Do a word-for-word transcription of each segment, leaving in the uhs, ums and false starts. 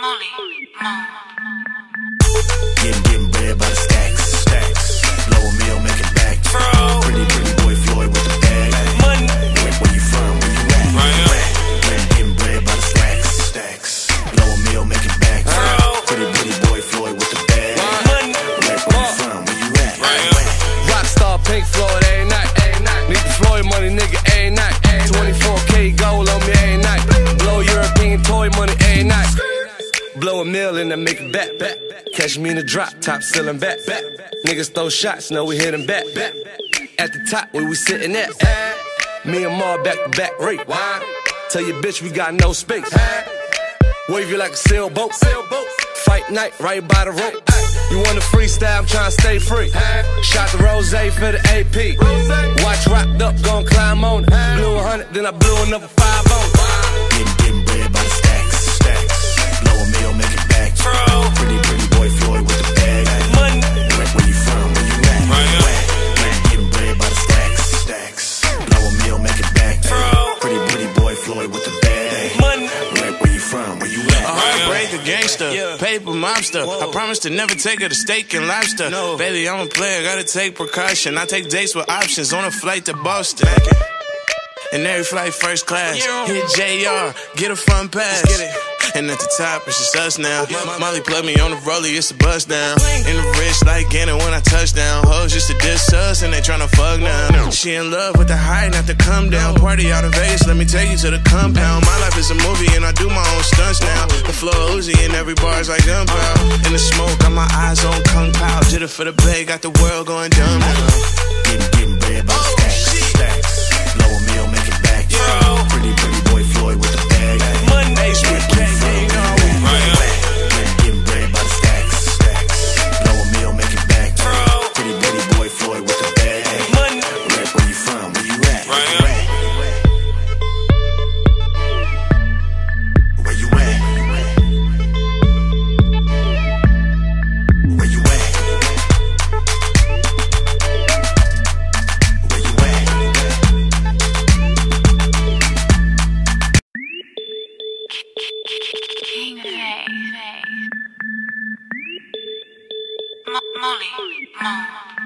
Molly, Mo. Getting, getting bread by the stacks, stacks. Blow a meal, make it back. Bro. Pretty, pretty boy Floyd with the bag. Money. Where, where you from? Where you at? Right here. Getting bread by the stacks, stacks. Blow a meal, make it back. Bro. Pretty, pretty boy Floyd with the bag. Money. Where, where you from? Where you at? Right here. Rockstar Pink Floyd, every night, every night. Need the Floyd money, nigga, every night. twenty-four K gold on me, every night. Blow European toy money, every night. Blow a mill and then make it back, back. Catch me in the drop, top ceiling back, back. Niggas throw shots, know we hit them back, back. At the top where we sitting at. Me and Ma back to back rate. Tell your bitch we got no space. Wave you like a sailboat. Fight night right by the rope. You want a freestyle, I'm tryna stay free. Shot the rose for the A P. Watch rocked up, gon' climb on it. Blew a hundred, then I blew another five on it. Getting, getting bread by the stacks, stacks. Blow a meal, make it back. Bro. Pretty, pretty boy Floyd with the bag. Money. Where, where you from? Where you at? Right here. Getting bread by the stacks, stacks. Blow a meal, make it back. Bro. Pretty, pretty boy Floyd with the bag. Money. Where, where you from? Where you at? A heartbreaker, gangster, yeah. Paper mobster. Whoa. I promise to never take her to steak and lobster. No. Baby, I'm a player, gotta take precaution. I take dates with options on a flight to Boston. And every flight first class. Hit J R, get a front pass. Get it. And at the top, it's just us now. Molly plug me on the rollie, it's a bust down. In the wrist like Gannon when I touch down. Hoes just to diss us and they tryna fuck now. She in love with the high, not the come down. Party out in Vegas, let me take you to the compound. My life is a movie and I do my own stunts now. The floor Uzi and every bar's like gunpowder. In the smoke, got my eyes on Kung Pao. Did it for the bay, got the world going dumb now. Getting, getting bread by the stacks, stacks. Blow a meal, make it back. Bro. Pretty, pretty boy Floyd with the bag. Money. Getting bread by the stacks, stacks. Blow a meal, make it back. Bro. Pretty, pretty boy Floyd with the bag. Money. Where, where you from? Where you at? Right here. Where you at? Where you at? Where you King Faye. Molly, Mo.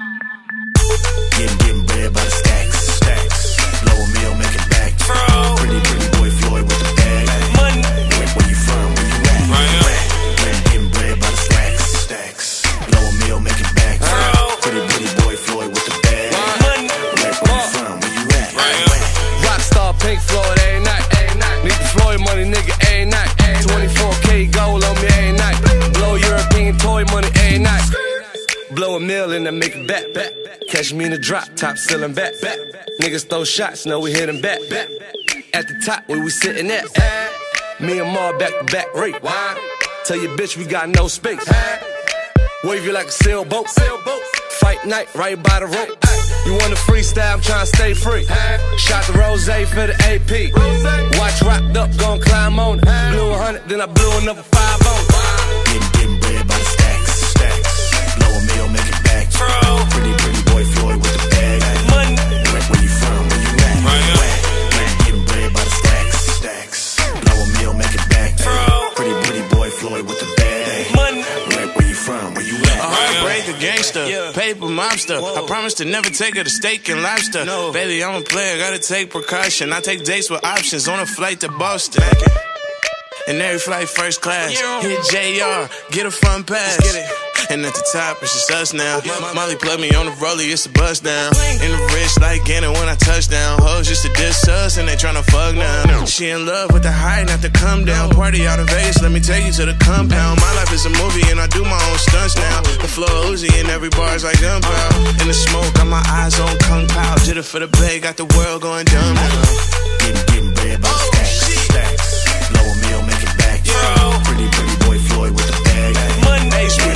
Getting, getting bread by the stacks, stacks. Blow a meal, make it back. Bro. Pretty, pretty boy Floyd with the bag. Money. Where, where you from? Where you at? Right here. Getting bread by the stacks, stacks. Blow a meal, make it back. Bro. Pretty, pretty boy Floyd with the bag. Money. Where, where you from? Where you at? Right here. Rockstar Pink Floyd, every night, every night. Need the Floyd money, nigga, every night. twenty-four K gold on me, every night. Blow European toy money, every night. Blow a mill and then make it back, back. Catch me in the drop, top ceiling back, back. Niggas throw shots, know we hit them back, back. At the top where we sitting at. Me and Ma back to back rate. Tell your bitch we got no space. Wave you like a sailboat. Fight night right by the rope. You want a freestyle, I'm tryna stay free. Shot the rose for the A P. Watch rocked up, gon' climb on it. Blew a hundred, then I blew another five on it. Getting, getting bread by the stacks, stacks. Blow a meal, make it back. Bro. Pretty, pretty boy Floyd with the bag. Money. Where, where you from? Where you at? Right here. Getting bread by the stacks, stacks. Blow a meal, make it back. Bro. Pretty, pretty boy Floyd with the bag. Money. Where, where you from? Where you at? A heartbreaker, gangster, yeah. Paper mobster. Whoa. I promise to never take her to steak and lobster. No. Baby, I'm a player, gotta take precaution. I take dates with options on a flight to Boston. And every flight first class. Hit J R, get a front pass. Get it. And at the top, it's just us now. Molly plug me on the rollie, it's a bust down. In the wrist like Gannon when I touch down. Hoes just to diss us and they tryna fuck now. She in love with the high, not the come down. Party out in Vegas, let me take you to the compound. My life is a movie and I do my own stunts now. The floor Uzi and every bar's like gunpowder. In the smoke, got my eyes on Kung Pao. Did it for the bay, got the world going dumb now. Getting, getting bread by the stacks, stacks. Blow a meal, make it back. Bro. Pretty, pretty boy Floyd with the bag. Money.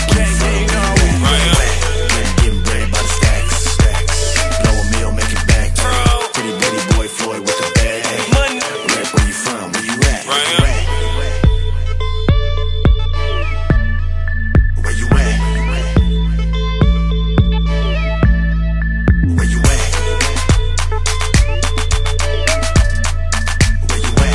Getting bread by the stacks, stacks. Blow a meal, make it back. Bro. Pretty, pretty boy Floyd with the bag. Money. Where, where you from? Where you at? Right here. Where you at? Where you at? Where you at?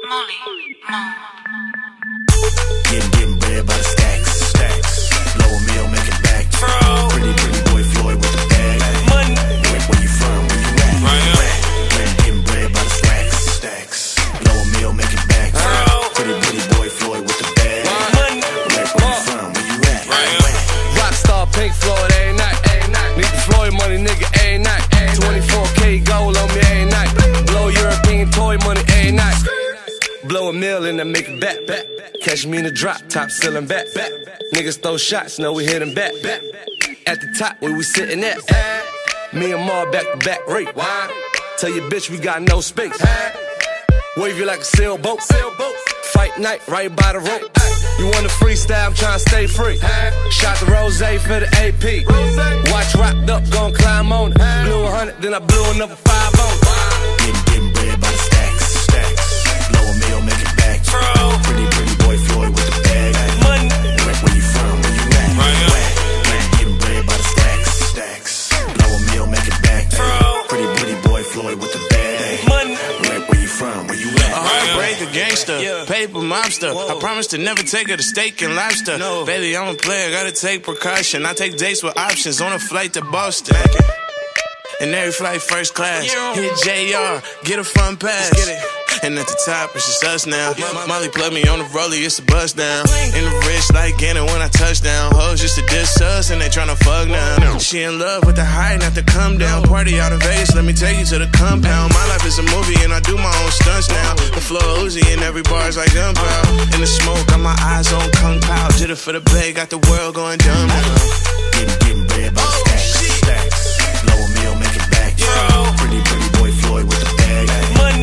Molly, Mo. Getting, getting bread by the stacks, stacks. Blow a meal, make it back. Bro. Pretty, pretty boy Floyd with the bag. Money. Where, where you from? Where you at? Right here. Getting bread by the stacks, stacks. Blow a meal, make it back. Bro. Pretty, pretty boy Floyd with the bag. Money. Where, where you from? Where you at? Right here. Rockstar Pink Floyd, every night, every night. Need the Floyd money, nigga, every night. twenty-four K gold on me, every night. Blow European toy money, every night. Blow a mill and then make it back, back. Catch me in the drop, top ceiling back, back. Niggas throw shots, know we hit them back, back. At the top, where we sitting at. Me and Ma back to back rate. Tell your bitch we got no space. Wave you like a sailboat. Fight night, right by the rope. You want a freestyle, I'm tryna stay free. Shot the rose for the A P. Watch rocked up, gon' climb on it. Blew a hundred, then I blew another five on it. Getting, getting bread by the stacks, stacks. Blow a meal, make it back. Bro. Pretty, pretty boy Floyd with the bag. Money. Where, where you from? Where you at? Right here. Getting bread by the stacks, stacks. Blow a meal, make it back. Bro. Pretty, pretty boy Floyd with the bag. Money. Where, where you from? Where you at? A heartbreaker gangster, yeah. Paper mobster. Whoa. I promise to never take her to steak and lobster. No. Baby, I'm a player, gotta take precaution. I take dates with options on a flight to Boston. And every flight first class. Hit J R, get a front pass. Get it. And at the top, it's just us now. Molly plug me on the rollie, it's a bust down. In the wrist like Gannon when I touch down. Hoes just to diss us and they tryna fuck now. She in love with the high, not the come down. Party out in Vegas, let me take you to the compound. My life is a movie and I do my own stunts now. The floor Uzi and every bar's like gunpowder. In the smoke, got my eyes on Kung Pao. Did it for the bay, got the world going dumb now. Getting, getting bread by the stacks, stacks. Blow a meal, make it back. Bro. Pretty, pretty boy Floyd with the bag. Money.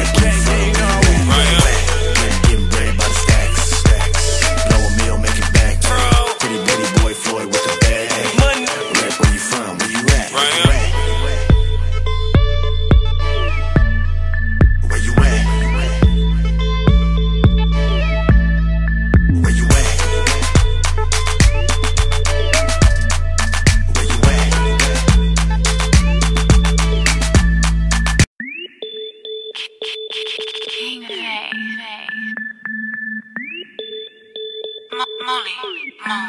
Getting bread by the stacks, stacks. Blow a meal, make it back. Bro. Pretty, pretty boy Floyd with the bag. Money. Where, where you from? Where you at? Right here. Where you at? Where you at? Where you King Faye. Mo- Molly, Mo.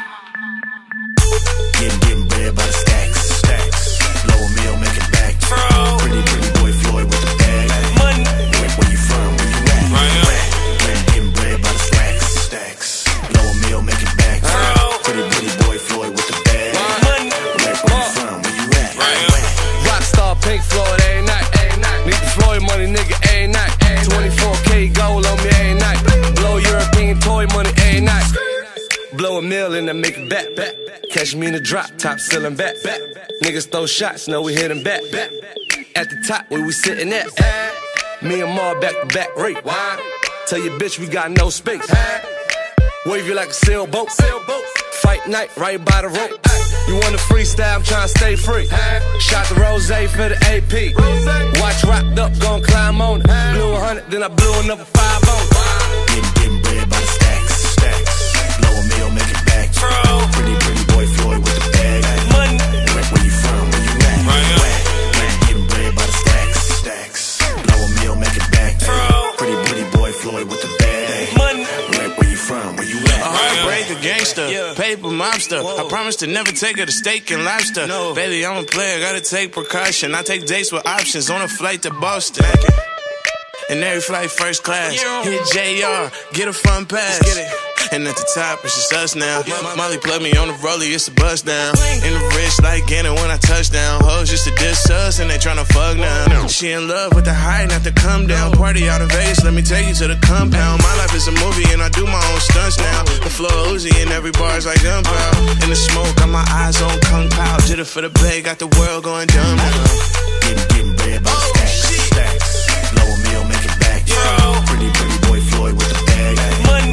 Getting, getting bread by the stacks, stacks. Blow a meal, make it back. Bro. Pretty, pretty boy Floyd with the bag. Money. Where, where you from? Where you at? Right here. Getting bread by the stacks, stacks. Blow a meal, make it back. Bro. Pretty, pretty boy Floyd with the bag. Money. Where, where you from? Where you at? Right here. Rockstar Pink Floyd, every night, every night. Need the Floyd money, nigga, every night. twenty-four K gold on me, every night. Blow European toy money, every night. Blow a mill and then make it back, back. Catch me in the drop, top ceiling back, back. Niggas throw shots, know we hit them back, back. At the top, where we sitting at. Me and Ma back to back rate. Tell your bitch we got no space. Wave you like a sailboat. Fight night, right by the rope. You want a freestyle, I'm tryna stay free. Shot the rose for the A P. Watch rocked up, gon' climb on it. Blew a hundred, then I blew another five on it. Getting, getting bread by the stacks, stacks. Blow a meal, make it back. Bro. Pretty, pretty boy Floyd with the bag. Money. Where, where you from? Where you at? Right here. Getting bread by the stacks, stacks. Blow a meal, make it back. Bro. Pretty, pretty boy Floyd with the bag. Money. Where, where you from? Where you at? A heartbreaker gangster, yeah. Paper mobster. Whoa. I promise to never take her to steak and lobster. No. Baby, I'm a player, gotta take precaution. I take dates with options on a flight to Boston. And every flight first class. Hit J R, get a front pass. Get it. And at the top, it's just us now. Molly plug me on the rollie, it's a bust down. In the wrist like Gannon when I touch down. Hoes just to diss us and they tryna fuck now. She in love with the high, not the come down. Party out in Vegas, let me take you to the compound. My life is a movie and I do my own stunts now. The floor Uzi and every bar's like gunpowder. In the smoke, got my eyes on Kung Pao. Did it for the bay, got the world going dumb now. Getting, getting bread by the stacks, stacks. Blow a meal, make it back. Bro. Pretty, pretty boy Floyd with the bag. Money.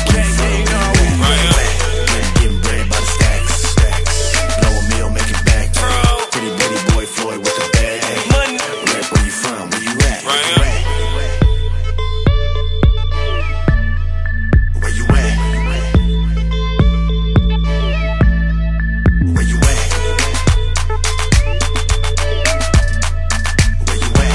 Getting bread by the stacks, stacks. Blow a meal, make it back. Bro. Pretty, pretty boy Floyd with the bag. Money. Where, where you from? Where you at? Right here. Where you at? Where you at? Where you at?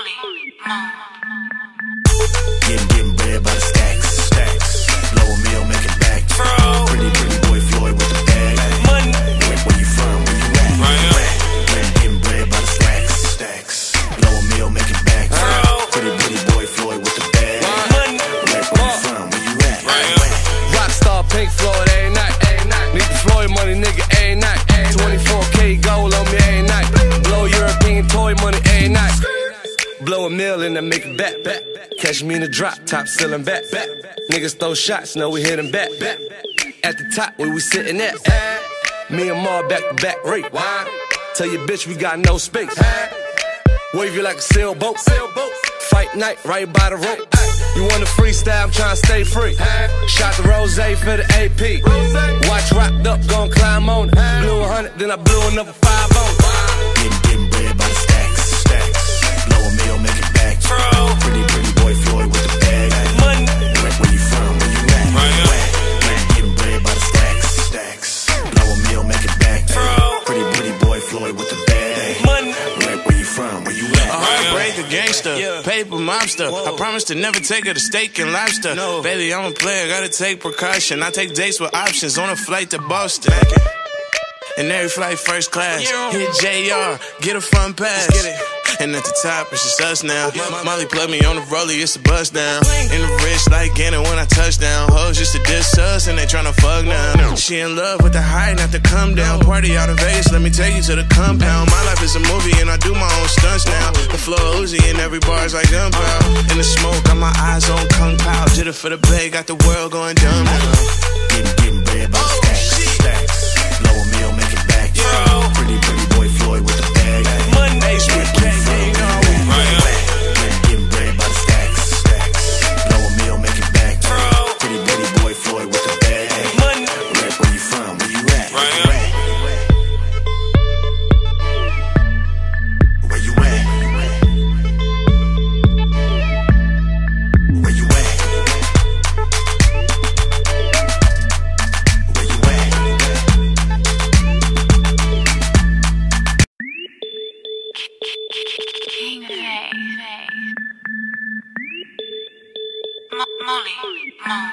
Molly, Mo. Getting, getting bread by the stacks, stacks. Blow a meal, make it back. Bro. Pretty, pretty boy Floyd with the bag. Money. Where, where you from? Where you at? Right here. Getting bread by the stacks, stacks. Blow a meal, make it back. Bro. Pretty, pretty boy Floyd with the bag. Money. Where, where you from? Where you at? Right here. Rockstar Pink Floyd, every night. Need the Floyd money, nigga, every night. twenty-four K gold on me, every night. Blow European toy money, every night. Blow a mill and then make it back, back. Catch me in the drop, top ceiling back, back. Niggas throw shots, know we hit them back, back. At the top, where we sitting at. Me and Ma back to back rate. Tell your bitch we got no space. Wave you like a sailboat. Fight night, right by the rope. You want a freestyle, I'm tryna stay free. Shot the rose for the A P. Watch rocked up, gon' climb on it. Blew a hundred, then I blew another five on it. Getting, getting bread by the stacks, stacks. Blow a meal, make it back. Pretty, pretty boy Floyd with the bag. Money. Where, where you from? Where you at? Right. Getting bread by the stacks, stacks. Blow a meal, make it back. Pretty, pretty boy Floyd with the bag. Money. Where, where you from? Where you at? A heartbreaker gangster, yeah. Paper mobster. Whoa. I promise to never take her to steak and lobster. No. Baby, I'm a player, gotta take precaution. I take dates with options on a flight to Boston. And every flight first class. Yeah. Hit J R, get a front pass. Get it. And at the top, it's just us now. Yeah. Molly plug me on the rollie, it's a bust down. In the wrist like Gannon when I touch down. Hoes just to diss us and they tryna fuck now. She in love with the high, not the come down. Party out in Vegas, let me take you to the compound. My life is a movie and I do my own stunts now. The floor Uzi and every bar's like gunpowder. In the smoke, got my eyes on Kung Pao. Did it for the bay, got the world going dumb now. Getting, getting bread by the stacks, stacks. Blow a meal, make it back. Yeah. Pretty, pretty boy Floyd with the bag. Money. Getting bread by the stacks, stacks. Blow a meal, make it back. Pretty, pretty boy Floyd with the bag. Money. Where, where you from? Where you at? Where you at? Where you at? Where you at? King Faye. Mo Molly, Mo.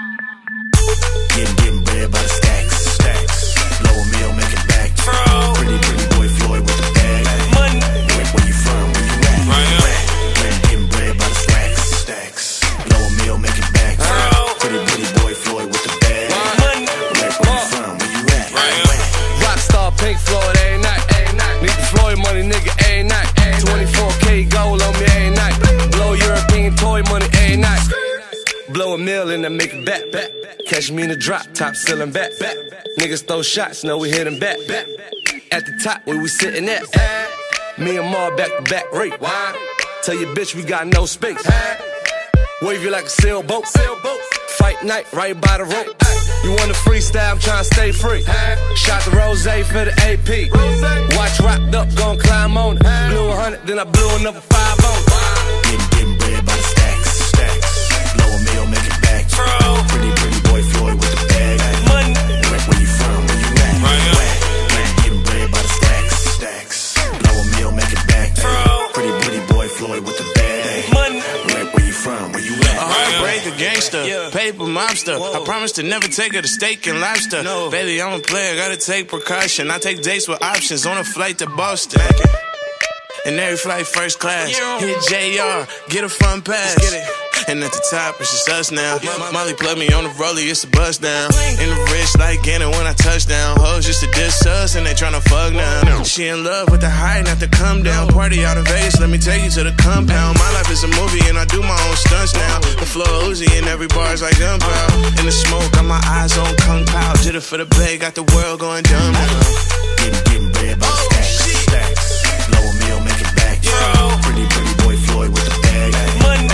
Getting, getting bread by the stacks, stacks. Blow a meal, make it back. Pretty, pretty boy Floyd with the bag. Money. Where, where you from? Where you at? Right. Getting bread by the stacks, stacks. Blow a meal, make it back. Pretty, pretty boy Floyd with the bag. Money. Where, where you from? Where you at? Right. Rockstar Pink Floyd, every night. Need the Floyd money, nigga, every night. twenty-four K gold on me, every night. Blow European toy money, every night. Blow a mill and then make it back, back. Catch me in the drop, top ceiling back, back. Niggas throw shots, know we hit them back, back. At the top, where we sitting at. Me and Ma back to back rate. Tell your bitch we got no space. Wave you like a sailboat. Fight night, right by the rope. You want a freestyle, I'm tryna stay free. Shot the rose for the A P. Watch rocked up, gon' climb on it. Blew a hundred, then I blew another five on it. Getting, getting bread by the stacks, stacks. Blow a meal, make it back. Pretty, pretty boy Floyd with the bag. Money. Where, where you from? Where you at? Right. Getting bread by the stacks, stacks. Blow a meal, make it back. Pretty, pretty boy Floyd with the bag. Money. Where, where you from? Where you at? A heartbreaker gangster, yeah. Paper mobster. Whoa. I promise to never take her to steak and lobster. No. Baby, I'm a player, gotta take precaution. I take dates with options on a flight to Boston. And every flight first class. Yeah. Hit J R, get a front pass. Get it. And at the top, it's just us now. Yeah. Molly plug me on the rollie, it's a bust down. In the wrist like Gannon when I touch down. Hoes just to diss us and they tryna fuck now. She in love with the high, not the come down. Party out in Vegas, let me take you to the compound. My life is a movie and I do my own stunts now. The floor Uzi and every bar's like gunpowder. In the smoke, got my eyes on Kung Pao. Did it for the bay, got the world going dumb now. Getting, getting bread by the stacks, stacks. Blow a meal, make it back. Pretty, pretty boy Floyd with the bag. Money.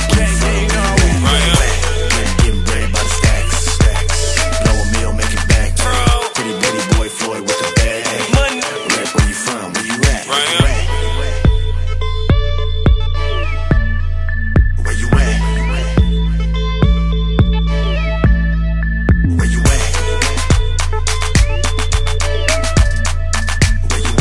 Getting bread by the stacks, stacks. Blow a meal, make it back. Pretty, pretty boy Floyd with the bag. Money. Where, where you from? Where you at? Right. Where you at? Where you at? Where you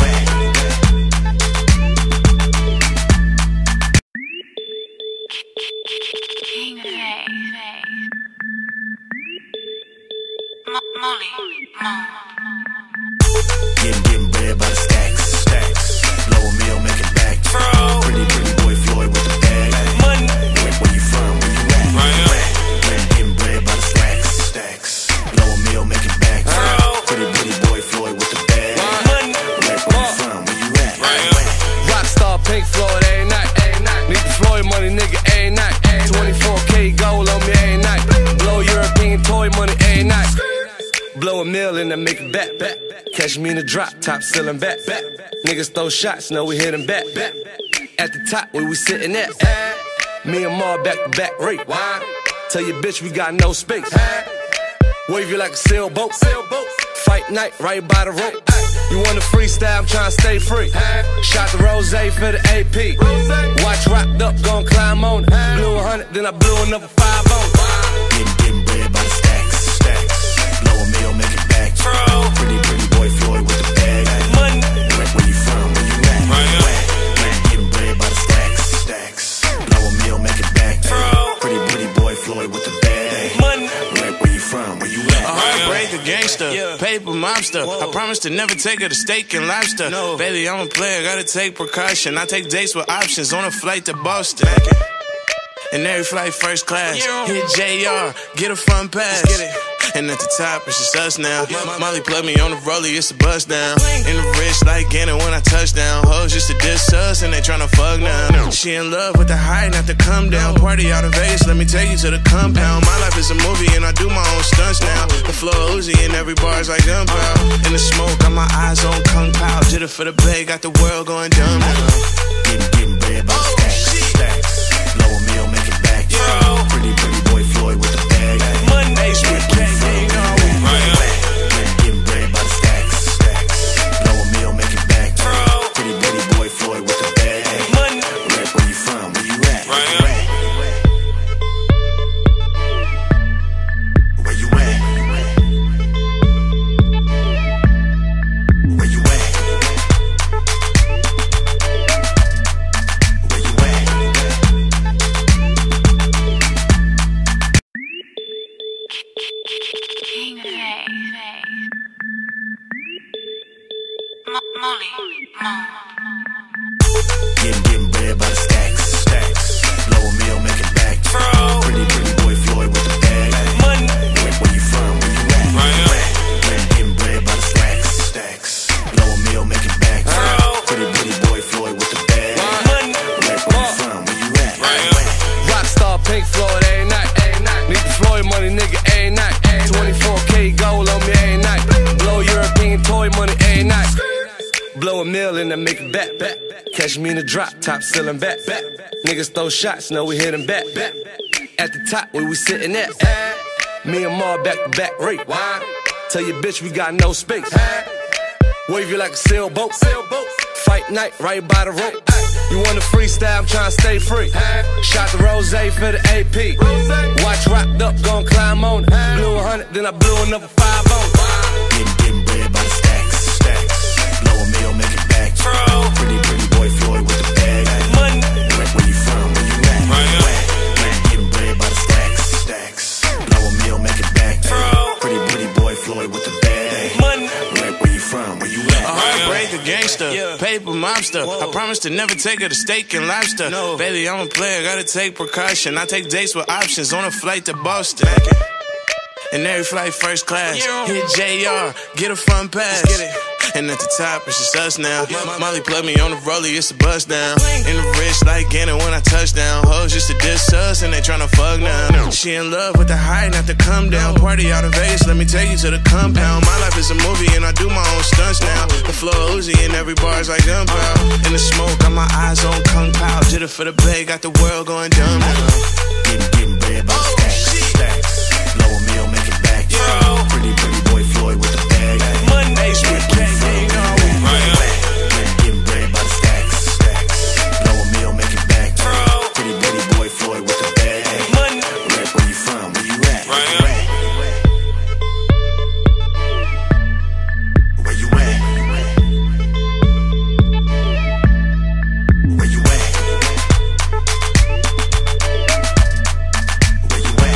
Getting, getting bread by the stacks, stacks. Blow a meal, make it back. Pretty, pretty boy Floyd with the bag. Money. Where, where you from? Where you at? Right here. Getting bread by the stacks, stacks. Blow a meal, make it back. Pretty, pretty boy Floyd with the bag. Money. Where, where you from? Where you at? Right here. Rockstar Pink Floyd, every night. Need the Floyd money, nigga, every night. twenty-four K gold on me, every night. Blow European toy money, every night. Blow a mill and then make it back, back. Catch me in the drop, top ceiling back, back. Niggas throw shots, know we hit them back, back. At the top, where we sitting at. Me and Ma back to back rate. Tell your bitch we got no space. Wave you like a sailboat. Fight night, right by the rope. You want a freestyle, I'm tryna stay free. Shot the rose for the A P. Watch rocked up, gon' climb on it. Blew a hundred, then I blew another five on it. Getting, getting bread by the stacks, stacks. Blow a meal, make it back. Pretty, pretty boy Floyd with the bag. Money. Where, where you from? Where you at? Right. Getting bread by the stacks, stacks. Blow a meal, make it back. Pretty, pretty boy Floyd with the bag. Money. Where, where you from? Where you at? A heartbreaker gangster, yeah. Paper mobster. Whoa. I promise to never take her to steak and lobster. No. Baby, I'm a player, gotta take precaution. I take dates with options on a flight to Boston. And every flight first class. Yeah. Hit J R, get a front pass. Get it. And at the top, it's just us now. Yeah. Molly plug me on the rollie, it's a bust down. In the wrist like Gannon when I touch down. Hoes just to diss us and they tryna fuck now. She in love with the high, not the come down. Party out in Vegas, let me take you to the compound. My life is a movie and I do my own stunts now. The floor Uzi and every bar's like gunpowder. In the smoke, got my eyes on Kung Pao. Did it for the bay, got the world going dumb now. Getting, getting bread by the stacks, stacks. Blow a meal, make it back. Pretty, pretty boy Floyd with the bag. Money. Getting bread by the stacks, stacks. Blow a meal, make it back. Pretty, pretty boy Floyd with the bag. Money. Where, where you from? Where you at? Right. Where you at? Where you at? Where you King Faye. Molly. Mo. Getting, getting bread by the stacks, stacks. Blow a meal, make it back. Pretty, pretty boy Floyd with the bag. Money. Where, where you from? Where you at? Right. Getting bread by the stacks, stacks. Blow a meal, make it back. Pretty, pretty boy Floyd with the bag. Money. Where, where you from? Where you at? Right. Rockstar Pink Floyd, every night. Need the Floyd money, nigga, every night. twenty-four K gold on me, every night. Blow European toy money, every night. Blow a mill and then make it back, back. Catch me in the drop, top ceiling back, back. Niggas throw shots, know we hit them back, back. At the top, where we sitting at. Me and Ma back to back rate. Tell your bitch we got no space. Wave you like a sailboat. Fight night, right by the rope. You want a freestyle, I'm tryna stay free. Shot the rose for the A P. Watch rocked up, gon' climb on it. Blew a hundred, then I blew another five on it. Getting, getting bread by the stacks, stacks. Blow a meal, make it back. Pretty, pretty boy Floyd with the bag. Money. Where, where you from? Where you at? Right. Getting bread by the stacks, stacks. Blow a meal, make it back. Pretty, pretty boy Floyd with the bag. Money. Where, where you from? Where you at? A heartbreaker gangster, yeah. Paper mobster. Whoa. I promise to never take her to steak and lobster. No. Baby, I'm a player, gotta take precaution. I take dates with options on a flight to Boston. And every flight first class. Yeah. Hit J R, get a front pass. Get it. And at the top, it's just us now. Yeah. Molly plug me on the rollie, it's a bust down. In the wrist like Gannon when I touch down. Hoes just to diss us and they tryna fuck now. She in love with the high, not the come down. Party out in Vegas, let me take you to the compound. My life is a movie and I do my own stunts now. The floor Uzi and every bar's like gunpowder. In the smoke, got my eyes on Kung Pao. Did it for the bay, got the world going dumb now. Getting, getting bread by the stacks, stacks. Blow a meal, make it back. Pretty, pretty boy Floyd with the bag. Money. Getting bread by the stacks, stacks. Blow a meal, make it back. Pretty, pretty boy Floyd with the bag. Money. Where, where you from? Where you at? Where you at? Where you at? Where you at?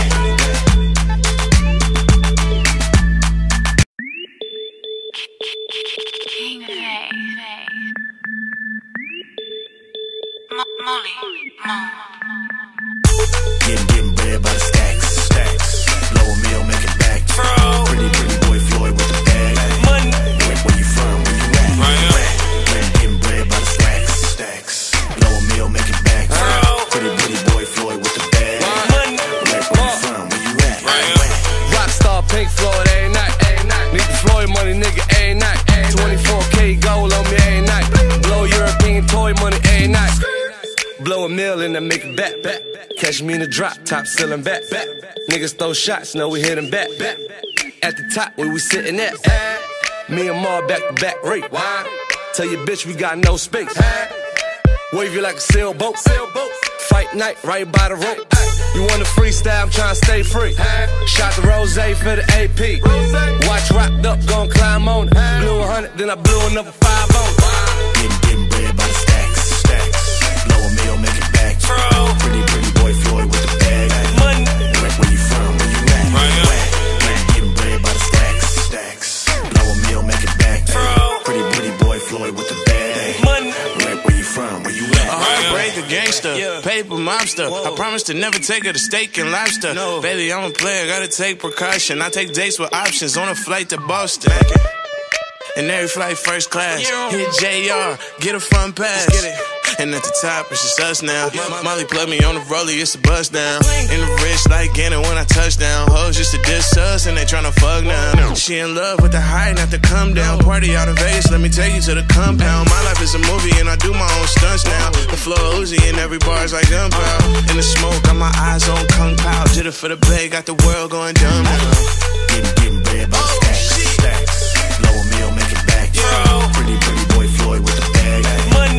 Molly, Mo. Getting, getting bread by the stacks, stacks. Blow a meal, make it back. Bro. Pretty, pretty boy Floyd with the bag. Money. Where, where you from? Where you at? Right here. Getting bread by the stacks, stacks. Blow a meal, make it back. Bro. Pretty, pretty boy Floyd with the bag. Money. Where, where you from? Where you at? Right here. Rockstar Pink Floyd, every night, every night. Need the Floyd money, nigga, every night. twenty-four K gold on me, every night. Blow European toy money, every night. Blow a mill and then make it back, back. Catch me in the drop, top ceiling back, back. Niggas throw shots, know we hit them back, back. At the top, where we sitting at. Me and Ma back to back rate. Tell your bitch we got no space. Wave you like a sailboat. Fight night, right by the rope. You want a freestyle, I'm tryna stay free. Shot the rose for the A P. Watch rocked up, gon' climb on it. Blew a hundred, then I blew another five on it. Getting, getting bread by the stacks, stacks. Blow a meal, make it back. Bro. Pretty, pretty boy Floyd with the bag. Money. Where, where you from? Where you at? Right here. Getting bread by the stacks, stacks. Blow a meal, make it back. Bro. Pretty, pretty boy Floyd with the bag. Money. Where, where you from? Where you at? A heartbreaker gangster, yeah. Paper mobster. Whoa. I promise to never take her to steak and lobster. No. Baby, I'm a player, gotta take precaution. I take dates with options on a flight to Boston. And every flight first class. Hit J R, get a front pass. Get it. And at the top, it's just us now. Molly plug me on the rollie, it's a bust down. In the wrist like Gannon when I touch down. Hoes just to diss us and they tryna fuck now. She in love with the high, not the come down. Party out in Vegas, let me take you to the compound. My life is a movie and I do my own stunts now. The floor Uzi and every bar's like gunpowder. In the smoke, got my eyes on Kung Pao. Did it for the bay, got the world going dumb now. Getting, getting bread by the stacks, stacks. Blow a meal, make it back. Bro. Pretty, pretty boy Floyd with the bag. Money.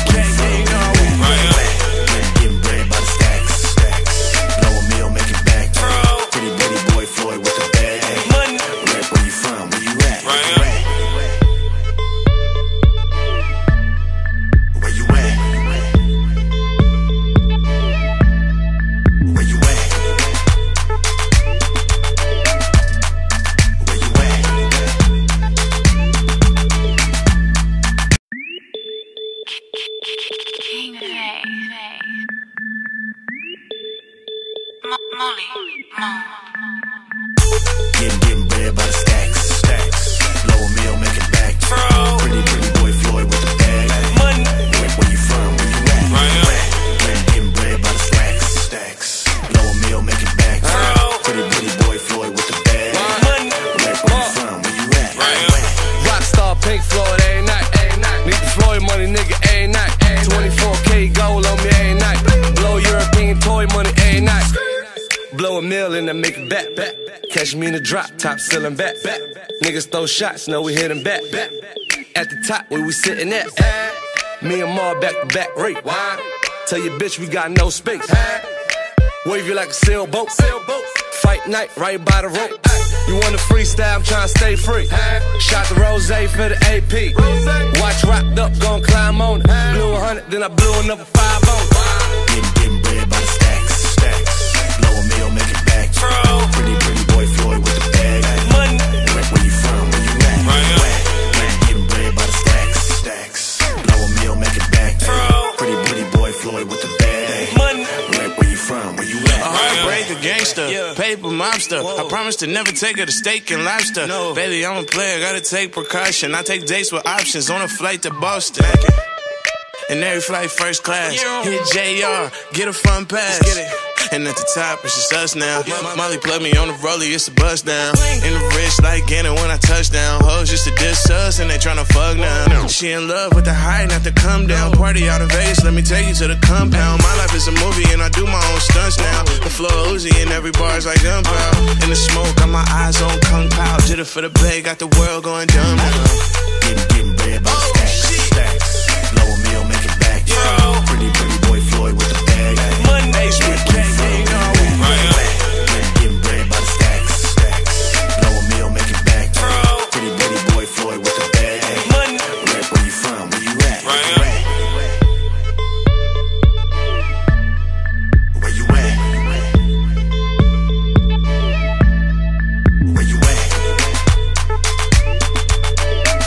Getting bread by the stacks, stacks. Blow a meal, make it back. Bro. Pretty, pretty boy Floyd with the bag. Money. Where, where you from? Where you at? Right here. Where you at? Where you at? Where you King Faye. Mo Molly, Mo. Getting, getting bread by the stacks, stacks. Blow a meal, make it back. Bro. Pretty, pretty boy Floyd with the bag. Money. Where, where you from? Where you at? Right here. Getting bread by the stacks, stacks. Blow a meal, make it back. Bro. Pretty, pretty boy Floyd with the bag. Money. Where, where you from? Where you at? Right here. Rockstar Pink Floyd, every night, every night. Need the Floyd money, nigga, every night. twenty-four K gold on me, every night. Blow European toy money, every night. Blow a mill and then make it back, back. Catch me in the drop, top ceiling back, back. Niggas throw shots, know we hit them back, back. At the top, where we sitting at. Me and Ma back to back rate. Tell your bitch we got no space. Wave you like a sailboat. Fight night, right by the rope. You want a freestyle, I'm tryna stay free. Shot the rose for the A P. Watch rocked up, gon' climb on it. Blew a hundred, then I blew another five on it. Getting, getting bread by the stacks, stacks. Blow a meal, make it back. Bro. Pretty, pretty boy Floyd with the bag. Money. Where, where you from? Where you at? Right here. Getting bread by the stacks, stacks. Blow a meal, make it back. Bro. Pretty, pretty boy Floyd with the bag. Money. Where, where you from? Where you at? A heartbreaker gangster, yeah. Paper mobster. Whoa. I promise to never take her to steak and lobster. No. Baby, I'm a player, gotta take precaution. I take dates with options on a flight to Boston. And every flight first class. Hit J R, get a front pass. Get it. And at the top, it's just us now. Molly plug me on the rollie, it's a bust down. In the wrist like Gannon when I touch down. Hoes just to diss us and they tryna fuck now. She in love with the high, not the come down. Party out in Vegas, let me take you to the compound. My life is a movie and I do my own stunts now. The floor Uzi and every bar's like gunpowder. In the smoke, got my eyes on Kung Pao. Did it for the bay, got the world going dumb now. Getting, getting bread by the stacks, stacks. Blow a meal, make it back. Bro. Pretty, pretty boy Floyd with the bag. Money. Getting bread by the stacks, stacks. Blow a meal, make it back. Bro. Pretty, pretty boy Floyd with the bag. Money. Where, where you from? Where you at? Right here. Where you at? Where you at?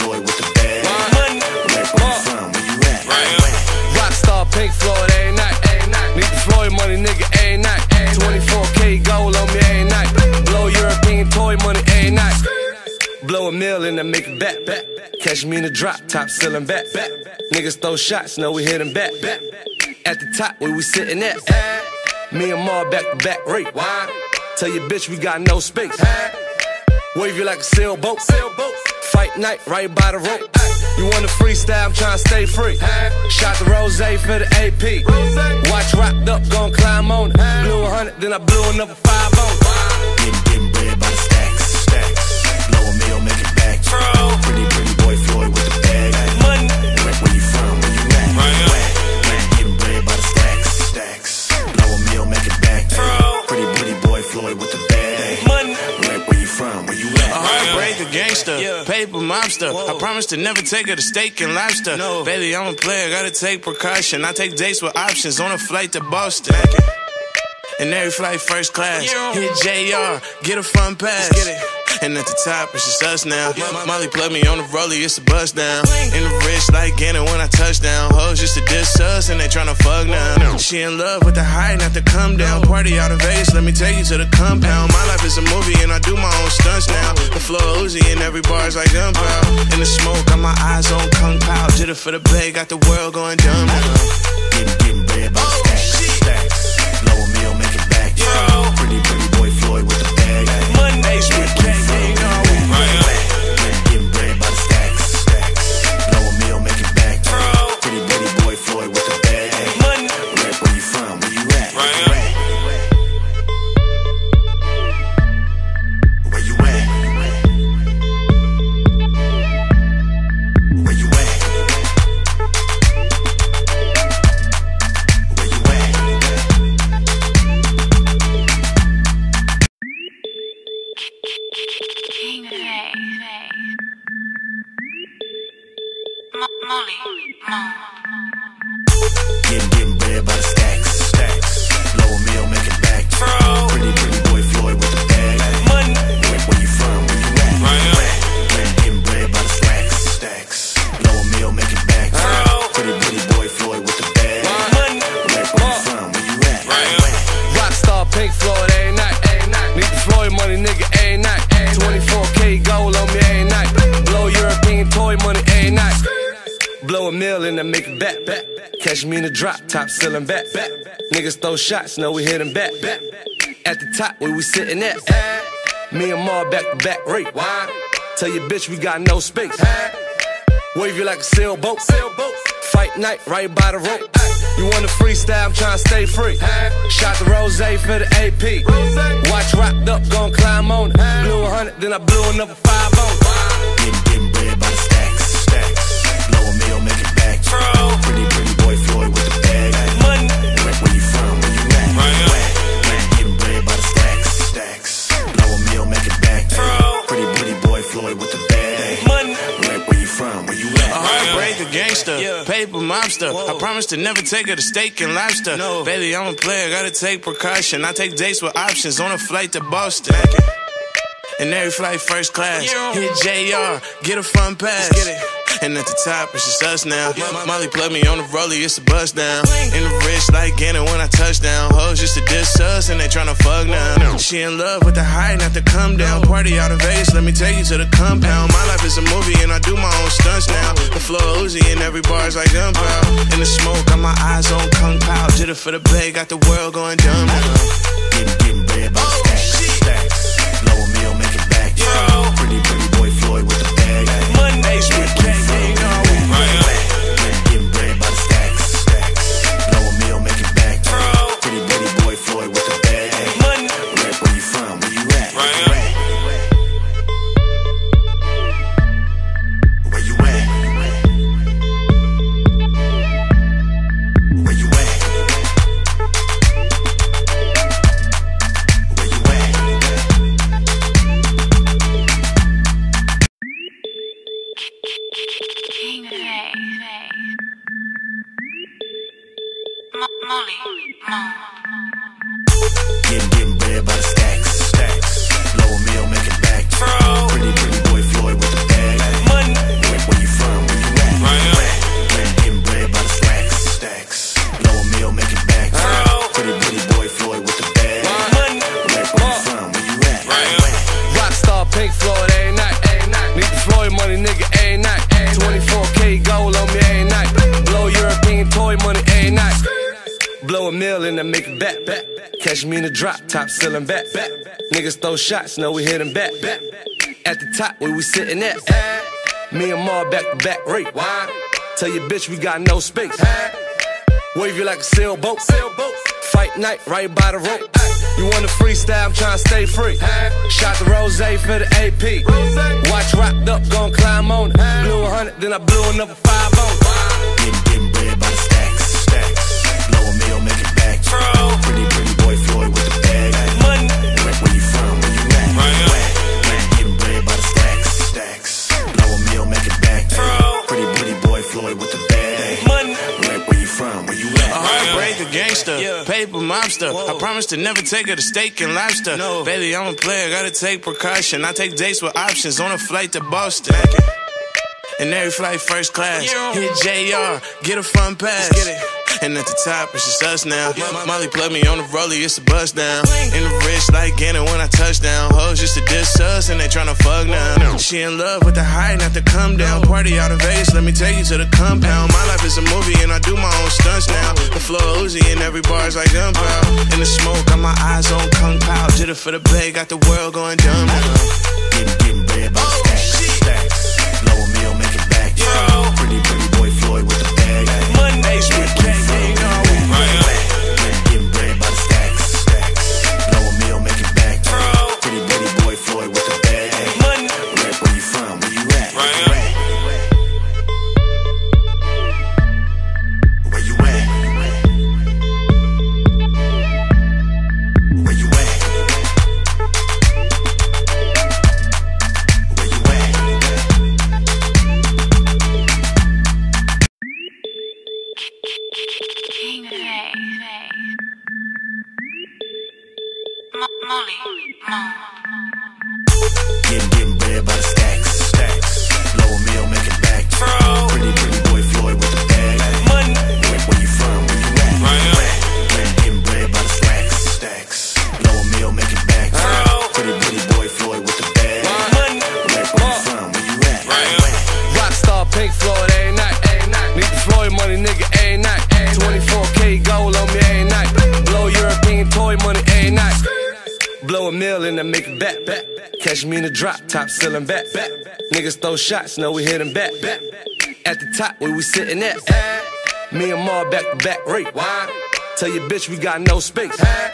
Floyd with the bag. Money. Where, where you from? Where you at? Right. Rockstar Pink Floyd every night. Need the Floyd money, nigga, every night. twenty-four K gold on me every night. Blow European toy money every night. Blow a mill and then make it back, back. Catch me in the drop, top ceiling back, back. Niggas throw shots, know we hit them back, back. At the top where we sitting at. Me and Ma back to back rate. Tell your bitch we got no space. Wave you like a sailboat. Fight night right by the rope. You want a freestyle, I'm tryna stay free. Shot the rose for the A P. Watch rocked up, gon' climb on it. Blew a hundred, then I blew another five on it. Getting, getting bread by the stacks, stacks. Blow a meal, make it back. Pretty, pretty boy Floyd with the bag. Money. Where, where you from? Where you at? Right. Getting bread by the stacks, stacks. Blow a meal, make it back. Pretty, pretty boy Floyd with the bag. Money. Where, where you from? Where you at? A heartbreaker gangster, yeah. Paper mobster. Whoa. I promise to never take her to steak and lobster. No. Baby, I'm a player, gotta take precaution. I take dates with options on a flight to Boston. And every flight first class. Yeah. Hit J R, get a front pass. Get it. And at the top, it's just us now. Yeah. Molly plug me on the rollie, it's a bust down. In the wrist like Gannon when I touch down. Hoes just to diss us and they tryna fuck now. She in love with the high, not the come down. Party out in Vegas, let me take you to the compound. My life is a movie and I do my own stunts now. The floor Uzi and every bar's like gunpowder. In the smoke, got my eyes on Kung Pao. Did it for the bay, got the world going dumb now. Getting, getting bread by the stacks, stacks. Blow a meal, make it back. Yeah. Pretty, pretty boy Floyd with the bag. Money. Getting bread by the stacks, stacks. Blow a meal, make it back. Pretty, pretty boy Floyd with the bag. Money. Where, where you from? Where you at? Where you at? Where you at? Where you King Faye. Molly. Mo. Getting, getting bread by the stacks, stacks. Blow a meal, make it back. Pretty, pretty boy Floyd with the bag. Money. Where, where you from? Where you at? Right. Getting bread by the stacks, stacks. Blow a meal, make it back. Pretty, pretty boy Floyd with the bag. Money. Where, where you from? Where you at? Rockstar Pink Floyd every night. Need the Floyd money, nigga, every night. twenty-four K gold on me every night. Blow European toy money every night. Blow a mill and then make it back, back. Catch me in the drop, top ceiling back, back. Niggas throw shots, know we hit them back, back. At the top where we sitting at. Me and Ma back to back rate. Tell your bitch we got no space. Wave you like a sailboat. Fight night right by the rope. You want a freestyle, I'm tryna stay free. Shot the rose for the A P. Watch rocked up, gon' climb on it. Blew a hundred, then I blew another five on it. Getting, getting bread by the stacks, stacks. Blow a meal, make it back. Pretty, pretty boy Floyd with the bag. Money. Where, where you from? Where you at? Right. Getting bread by the stacks, stacks. Blow a meal, make it back. Pretty, pretty boy Floyd with the bag. Money. Where, where you from? Where you at? A heartbreaker gangster, yeah. Paper mobster. Whoa. I promise to never take her to steak and lobster. No. Baby, I'm a player, gotta take precaution. I take dates with options on a flight to Boston. And every flight first class. Yeah. Hit J R, get a front pass. Get it. And at the top, it's just us now. Yeah. Molly plug me on the rollie, it's a bust down. In the wrist like Gannon when I touch down. Hoes just to diss us and they tryna fuck now. She in love with the high, not the come down. Party out in Vegas, let me take you to the compound. My life is a movie and I do my own stunts now. The floor Uzi and every bar's like gunpowder. In the smoke, got my eyes on Kung Pao. Did it for the bay, got the world going dumb now. Getting, getting bread by the stacks, stacks. Blow a meal, make it back. Pretty, pretty boy Floyd with the bag. Money. Getting bread by the stacks, stacks. Blow a meal, make it back. Pretty, pretty boy Floyd with the bag. Money. Where, where you from? Where you at? Where you at? Where you at? Where you at? King Faye. Molly. Mo. Getting, getting bread by the stacks, stacks. Blow a meal, make it back. Pretty, pretty boy Floyd with the bag. Money. Where, Catch me in the drop, top ceiling back. Niggas throw shots, know we hit them back. At the top, where we sitting at. Me and Ma back to back rate. Tell your bitch we got no space. Wave you like a sailboat. Fight night right by the rope. You want a freestyle, I'm tryna stay free. Shot the rose for the A P. Watch rocked up, gon' climb on it. Blew a hundred, then I blew another five on it. Getting, getting bread by the stacks, stacks. Blow a meal, make it back. Pretty, pretty boy Floyd with the bag. Money. Where, where you from? Where you at? Right. Getting bread by the stacks, stacks. Blow a meal, make it back. Pretty, pretty boy Floyd with the bag. Money. Where, where you from? Where you at? A heartbreaker gangster, yeah. Paper mobster. Whoa. I promise to never take her to steak and lobster. No. Baby, I'm a player, gotta take precaution. I take dates with options on a flight to Boston. And every flight first class. Yeah. Hit J R, get a front pass. Get it. And at the top, it's just us now. Yeah. Molly plug me on the rollie, it's a bust down. In the wrist like Gannon when I touch down. Hoes just to diss us and they tryna fuck now. She in love with the high, not the come down. Party out in Vegas, let me take you to the compound. My life is a movie and I do my own stunts now. The floor Uzi and every bar's like gunpowder. In the smoke, got my eyes on Kung Pao. Did it for the bay, got the world going dumb now. Getting, getting bread by the stacks, stacks. Blow a meal, make it back. Pretty, pretty boy Floyd with the bag. Mondays with K, you know. Getting bread by the stacks, stacks. Blow a meal, make it back. Pretty, pretty boy Floyd with the bag. Where, where you from? Where you at? Where you at? Where you at? Where you at? King Faye. Mo- Molly. Mo. Getting, getting bread by the stacks, stacks. Blow a meal, make it back. Pretty, pretty boy Floyd with the bag. Where, where you from? Where you at? Right. Getting bread by the stacks, stacks. Blow a meal, make it back. Pretty, pretty boy Floyd with the bag. Where, where you from? Where you at? Right. Rockstar Pink Floyd every night. Need the Floyd money, nigga, every night. twenty-four K gold on me every night. Blow European toy money every night. Blow a mill and then make it back. Catch me in the drop, top ceiling back. Niggas throw shots, know we hit them back. At the top, where we sitting at. Me and Ma back to back rate. Tell your bitch we got no space.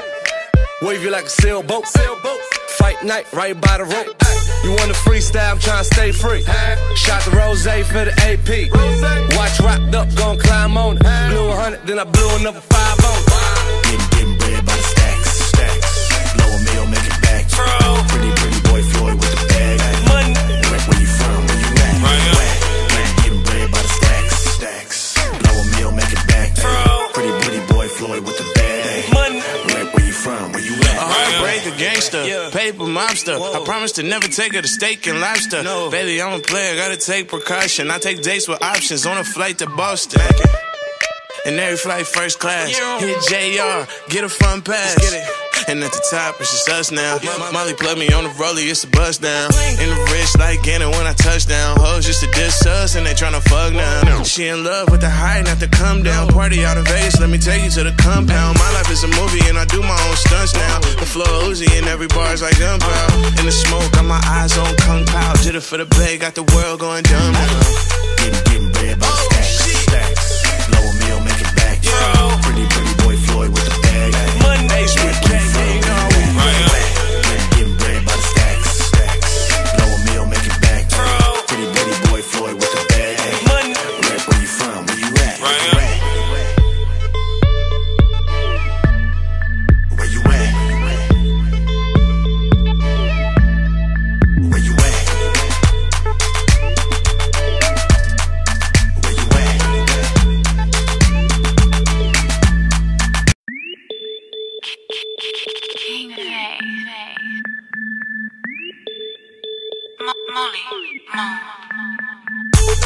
Wave you like a sailboat. Fight night right by the rope. You want a freestyle, I'm tryna stay free. Shot the rose for the A P. Watch rocked up, gon' climb on it. Blew a hundred, then I blew another five on it. Getting, getting bread by the stacks, stacks. Blow a meal, make it back. Pretty, pretty boy Floyd with the bag. Where, where you from? Where you at? Right. Getting bread by the stacks, stacks. Blow a meal, make it back. Pretty, pretty boy Floyd with the bag. Where, where you from? Where you at? A heartbreaker gangster, yeah. Paper mobster. Whoa. I promise to never take her to steak and lobster. No. Baby, I'm a player, gotta take precaution. I take dates with options on a flight to Boston. And every flight first class. Yeah. Hit J R, get a front pass. Get it. And at the top, it's just us now. Yeah. Molly plug me on the rollie, it's a bust down. In the wrist like Gannon when I touch down. Hoes just to diss us and they tryna fuck now. She in love with the high, not the come down. Party out in Vegas, let me take you to the compound. My life is a movie and I do my own stunts now. The floor Uzi and every bar's like gunpowder. In the smoke, got my eyes on Kung Pao. Did it for the bay, got the world going dumb now. Getting, getting bread by the stacks, stacks. Blow a meal, make it back. Pretty, pretty boy Floyd with the bag. Mondays with K, you know. Getting bread by the stacks, stacks. Blow a meal, make it back. Pretty, pretty boy Floyd with the bag. Where, where you from? Where you at? Where you at? Where you at? Where you at? King Faye. Mo- Molly. Mo.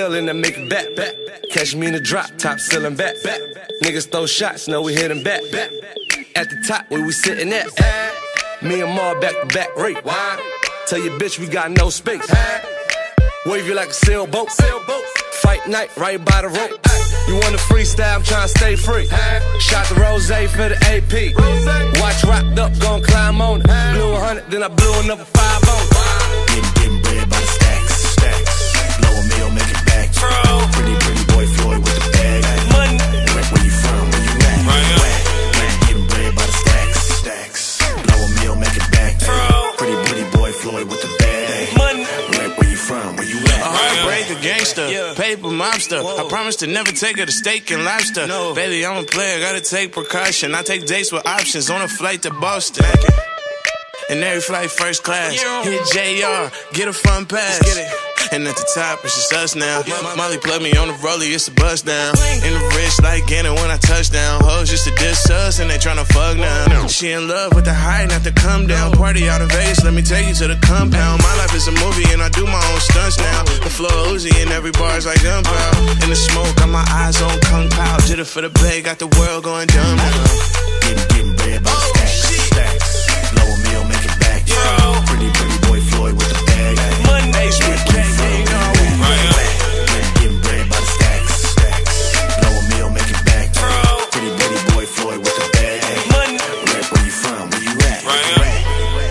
mill and then make it back, back. Catch me in the drop, top ceiling back, back. Niggas throw shots, know we hit them back, back. At the top, where we sitting at. Me and Ma back to back, rate. Tell your bitch we got no space. Wave you like a sailboat. Fight night, right by the rope. You want a freestyle, I'm tryna stay free. Shot the rose for the A P. Watch rocked up, gon' climb on it. Blew a hundred, then I blew another five on it. Getting, getting bread by the stacks, stacks. Blow a meal, make it back. Pretty, pretty boy Floyd with the bag. Money. Where, where you from, where you at? Right. Getting bread by the stacks, stacks. Blow a meal, make it back. Pretty, pretty boy Floyd with the bag. Money. Where, where you from, where you at? A heartbreaker, gangster, yeah. Paper mobster. Whoa. I promise to never take her to steak and lobster. No. Baby, I'm a player, gotta take precaution. I take dates with options on a flight to Boston. And every flight first class. Yeah. Hit J R, get a front pass. Get it. And at the top, it's just us now. Yeah. Molly plug me on the rollie, it's a bust down. In the wrist like Gannon when I touch down. Hoes just to diss us and they tryna fuck now. She in love with the high, not the come down. Party out in Vegas, let me take you to the compound. My life is a movie and I do my own stunts now. The floor Uzi and every bar's like gunpowder. In the smoke, got my eyes on Kung Pao. Did it for the bay, got the world going dumb now. Getting, getting bread by the stacks, stacks. Blow a meal, make it back. Pretty, pretty boy Floyd with the bag. Mondays with K, you know. Getting bread by the stacks, stacks. Blow a meal, make it back. Pretty, pretty boy Floyd with the bag. Where, where you from, where you at? Where you at?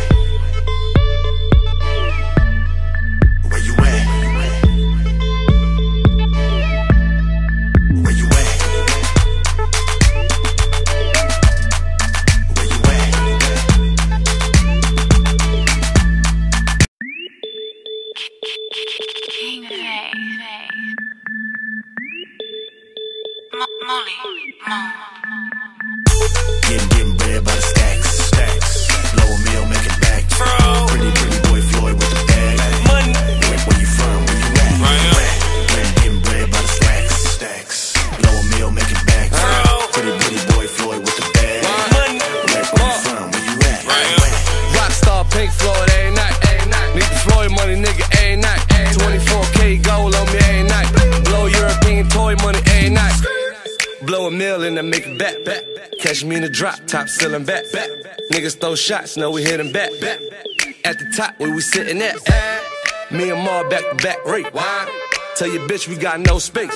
Where you at? Where you at? King Faye. Mo- Molly. Mo. Getting, getting bread by the stacks, stacks. Blow a meal, make it back. Pretty, pretty boy Floyd with the bag. Where, where you from, where you at? Where, getting bread by the stacks, stacks. Blow a meal, make it back. Pretty, pretty boy Floyd with the bag. Where, where you from, where you at? Rockstar Pink Floyd every night. Need the Floyd money, nigga, every night. twenty-four K gold on me every night. Blow European toy money every night. Blow a mill and then make it back, back. Catch me in the drop, top ceiling back, back. Niggas throw shots, know we hit them back, back. At the top, where we sitting at. Me and Ma back to back, rate. Tell your bitch we got no space.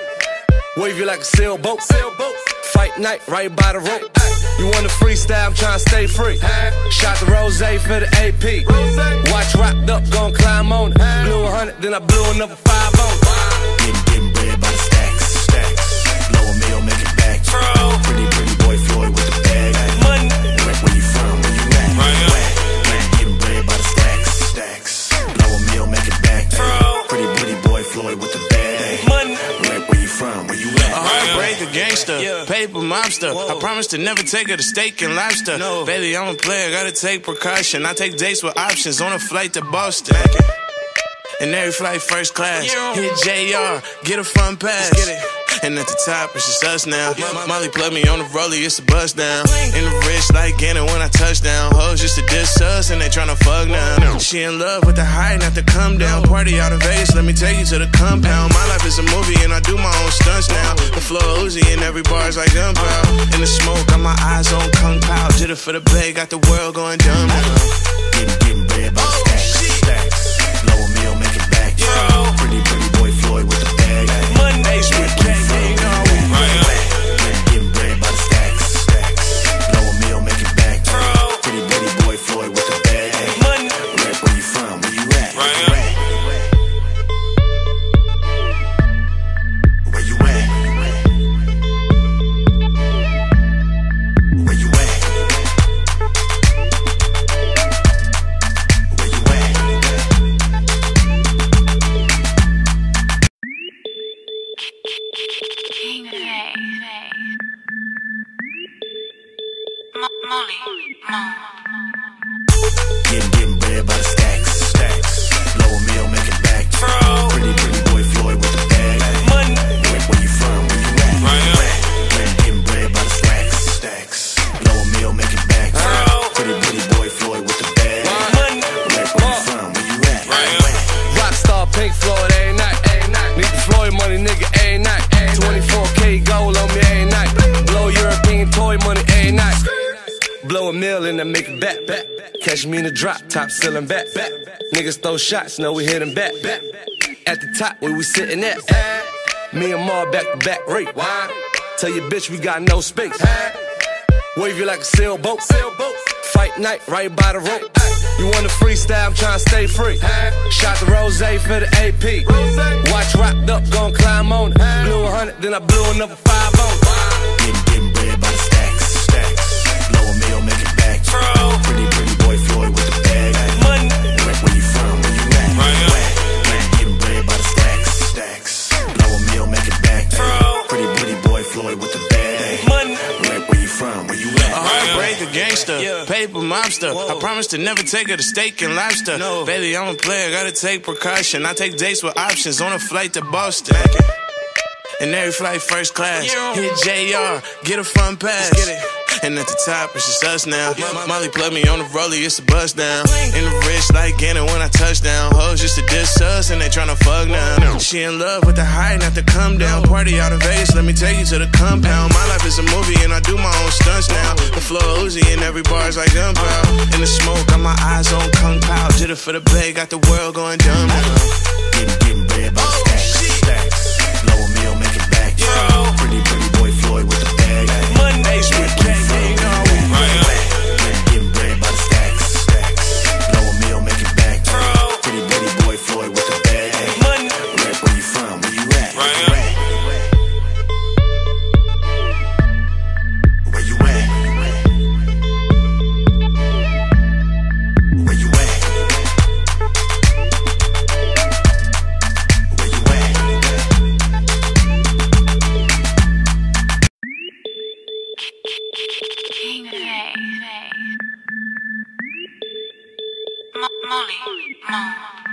Wave you like a sailboat. Fight night, right by the rope. You want a freestyle, I'm tryna stay free. Shot the rose for the A P. Watch rocked up, gon' climb on it. Blew a hundred, then I blew another five on it. Getting, getting bread by the stacks, stacks. Blow a meal, make it back. Pretty, pretty boy Floyd with the bag. Where, where you from, where you at? Where, getting bread by the stacks, stacks. Blow a meal, make it back. Pretty, pretty boy Floyd with the bag. Where, where you from, where you at? A heartbreaker, gangster, yeah. Paper mobster. Whoa. I promise to never take her to steak and lobster. No. Baby, I'm a player, gotta take precaution. I take dates with options on a flight to Boston. And every flight first class. Yeah. Hit J R, get a front pass. Get it. And at the top, it's just us now. Yeah. Molly plug me on the rollie, it's a bust down. In the wrist like Gannon when I touch down. Hoes just to diss us and they tryna fuck now. She in love with the high, not the come down. Party out in Vegas, let me take you to the compound. My life is a movie and I do my own stunts now. The floor Uzi and every bar's like gunpowder. In the smoke, got my eyes on Kung Pao. Did it for the bay, got the world going dumb now. Getting, getting bread by the stacks, stacks. Blow a meal, make it back. Pretty, pretty boy Floyd with the bag. Mondays with K, you know. Getting bread by the stacks, stacks. Blow a meal, make it back. Pretty, pretty boy Floyd with the bag. Where, where you from, where you at? Where you at? Where you at? Where you at? King Faye. Mo- Molly. Mo. Getting, getting bread by the stacks, stacks. Blow a meal, make it back. Pretty, pretty boy Floyd with the bag. Where, where you from, where you at? Where, getting bread by the stacks, stacks. Blow a meal, make it back. Pretty, pretty boy Floyd with the bag. Where, where you from, where you at? Rockstar Pink Floyd every night. Need the Floyd Catch me in the drop, top ceiling back. Niggas throw shots, know we hit them back. At the top, where we sitting at. Me and Ma back to back rate. Tell your bitch we got no space. Wave you like a sailboat. Fight night right by the rope. You want a freestyle, I'm tryna stay free. Shot the rose for the A P. Watch rocked up, gon' climb on it. Blew a hundred, then I blew another five on it. Getting, getting bread by the stacks, stacks. Blow a meal, make it back. Pretty, pretty boy Floyd with the bag. Money. Where, where you from? Where you at? Right. Getting bread by the stacks, stacks. Blow a meal, make it back. Pretty, pretty boy Floyd with the bag. Money. Where, where you from? Where you at? A heartbreaker gangster, yeah. Paper mobster. Whoa. I promise to never take her to steak and lobster. No. Baby, I'm a player, gotta take precaution. I take dates with options on a flight to Boston. And every flight first class. Yeah. Hit J R, get a front pass. Get it. And at the top, it's just us now. Molly plug me on the rollie, it's a bust down. In the wrist like Gannon when I touch down. Hoes just to diss us and they tryna fuck now. She in love with the high, not the come down. Party out in Vegas, let me take you to the compound. My life is a movie and I do my own stunts now. The floor Uzi and every bar's like gunpowder. In the smoke, got my eyes on Kung Pao. Did it for the bay, got the world going dumb now. Getting, getting bread by the stacks, stacks. Blow a meal, make it back. Pretty, pretty boy Floyd with the bag. Monday, sweet cake. Getting bread by the stacks, stacks. Blow a meal, make it back. Pretty, pretty boy Floyd with the bag. Where, where you from? Where you at? Where you at? Where you at? Where you at? King Faye. Molly, Mo.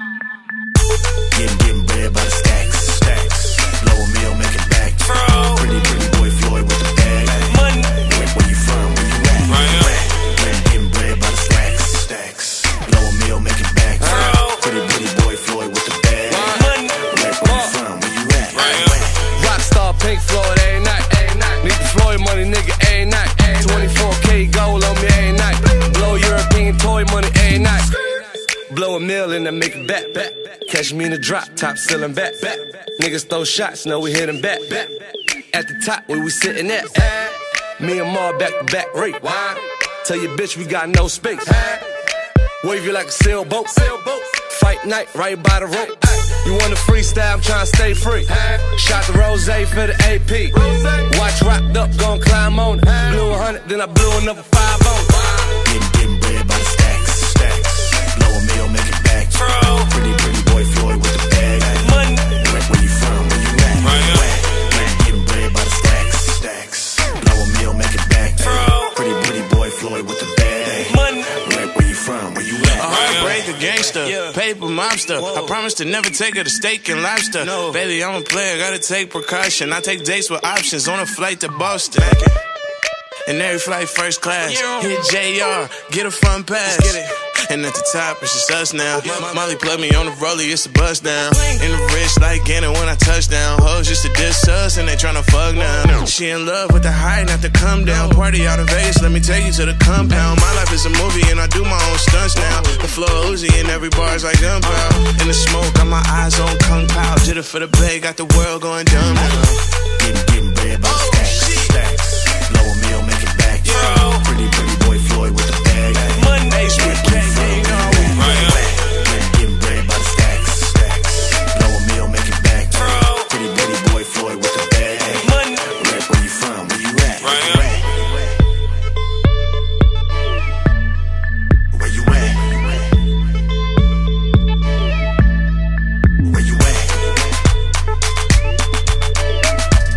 Getting, getting bread by the stacks, stacks. Blow a meal, make it back. Pretty, pretty boy Floyd with the bag. Where, where you from? Where you at? Right. Getting bread by the stacks, stacks. Blow a meal, make it back. Pretty, pretty boy Floyd with the bag. Where, where you from? Where you at? Right. Rockstar Pink Floyd every night. Need the Floyd money, nigga, every night. twenty-four K gold on me every night. Blow European toy money every night. Blow a mill and then make it back, back. Catch me in the drop, top ceiling back, back. Niggas throw shots, know we hit them back, back. At the top, where we sitting at. Me and Ma back to back rate. Tell your bitch we got no space. Wave you like a sailboat. Fight night right by the rope. You want a freestyle, I'm tryna stay free. Shot the rose for the A P. Watch rocked up, gon' climb on it. Blew a hundred, then I blew another five on it. Getting, getting bread by the stacks, stacks. Blow a meal, make it back. Pretty, pretty boy Floyd with the bag. Where, where you from? Where you at? Right. Getting bread by the stacks, stacks. Blow a meal, make it back. Pretty, pretty boy Floyd with the bag. Where, where you from? Where you at? A heartbreaker gangster, yeah. Paper mobster. Whoa. I promise to never take her to steak and lobster. No. Baby, I'm a player, gotta take precaution. I take dates with options on a flight to Boston. And every flight first class. Yeah. Hit J R, get a front pass. Get it. And at the top, it's just us now. Molly plug me on the rollie, it's a bust down. In the wrist like Gannon when I touch down. Hoes just to diss us and they tryna fuck now. She in love with the high, not the come down. Party out in Vegas, let me take you to the compound. My life is a movie and I do my own stunts now. The floor Uzi and every bar's like gunpowder. In the smoke, got my eyes on Kung Pao. Did it for the bay, got the world going dumb now. Getting, getting bread by the stacks, stacks. Blow a meal, make it back. Pretty, pretty boy Floyd with the bag. Monday, sweet cake. Getting bread by the stacks, stacks. Blow a meal, make it back. Pretty, pretty boy Floyd with the bag. Where, where you from? Where you at? Where you at? Where you at?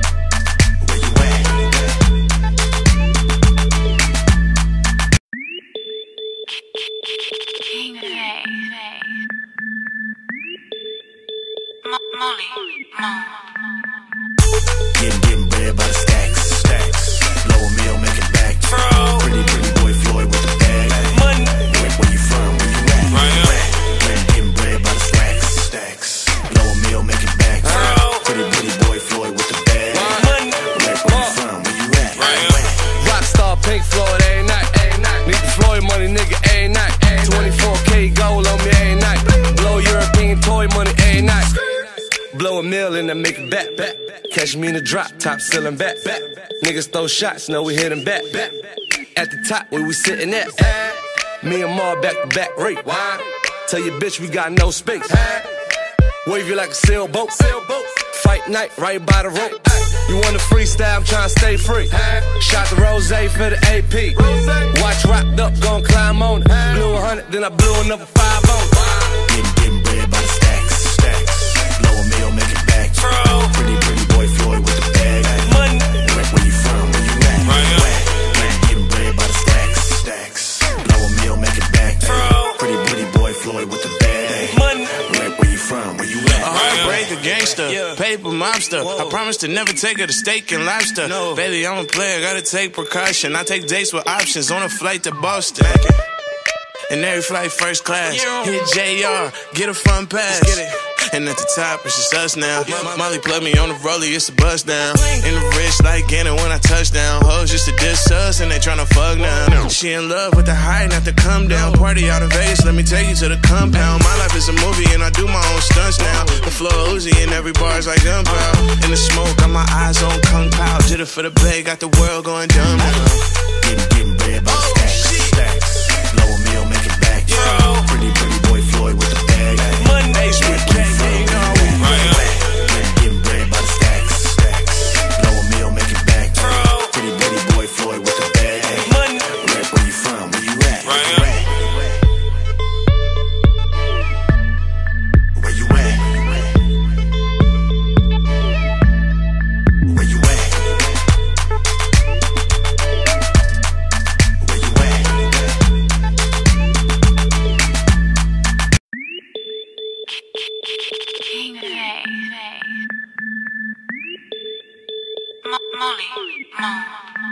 mill and then make it back, back. Catch me in the drop, top ceiling back, back. Niggas throw shots, know we hit them back, back. At the top, where we sitting at. Me and Ma back to back rate. Tell your bitch we got no space. Wave you like a sailboat. Fight night right by the rope. You want a freestyle, I'm tryna stay free. Shot the rose for the A P. Watch rocked up, gon' climb on it. Blew a hundred, then I blew another five on it. Getting, getting bread by the stacks, stacks. Blow a meal, make it back. Pretty, pretty boy Floyd with the bag. Money. Where, where you from? Where you at? Right. Getting bread by the stacks, stacks. Blow a meal, make it back. Pretty, pretty boy Floyd with the bag. Money. Where, where you from? Where you at? A heartbreaker gangster, yeah. Paper mobster. Whoa. I promise to never take her to steak and lobster. No. Baby, I'm a player, gotta take precaution. I take dates with options on a flight to Boston. And every flight first class. Hit J R, get a front pass. Get it. And at the top, it's just us now. Molly plug me on the rollie, it's a bust down. In the wrist like Gannon when I touch down. Hoes just to diss us and they tryna fuck now. She in love with the high, not the come down. Party out in Vegas, let me take you to the compound. My life is a movie and I do my own stunts now. The floor Uzi and every bar's like gunpowder. In the smoke, got my eyes on Kung Pao. Did it for the bay, got the world going dumb now. Getting, getting bread by the stacks, stacks. Blow a meal, make it back. Pretty, pretty boy Floyd with the bag. Monday, sweet cake. Getting bread by the stacks, stacks. Blow a meal, make it back. Pretty, pretty boy Floyd with the bag. Where, where you from? Where you at? Where you at? Where you at? Where you at? King Faye. Molly, Mo.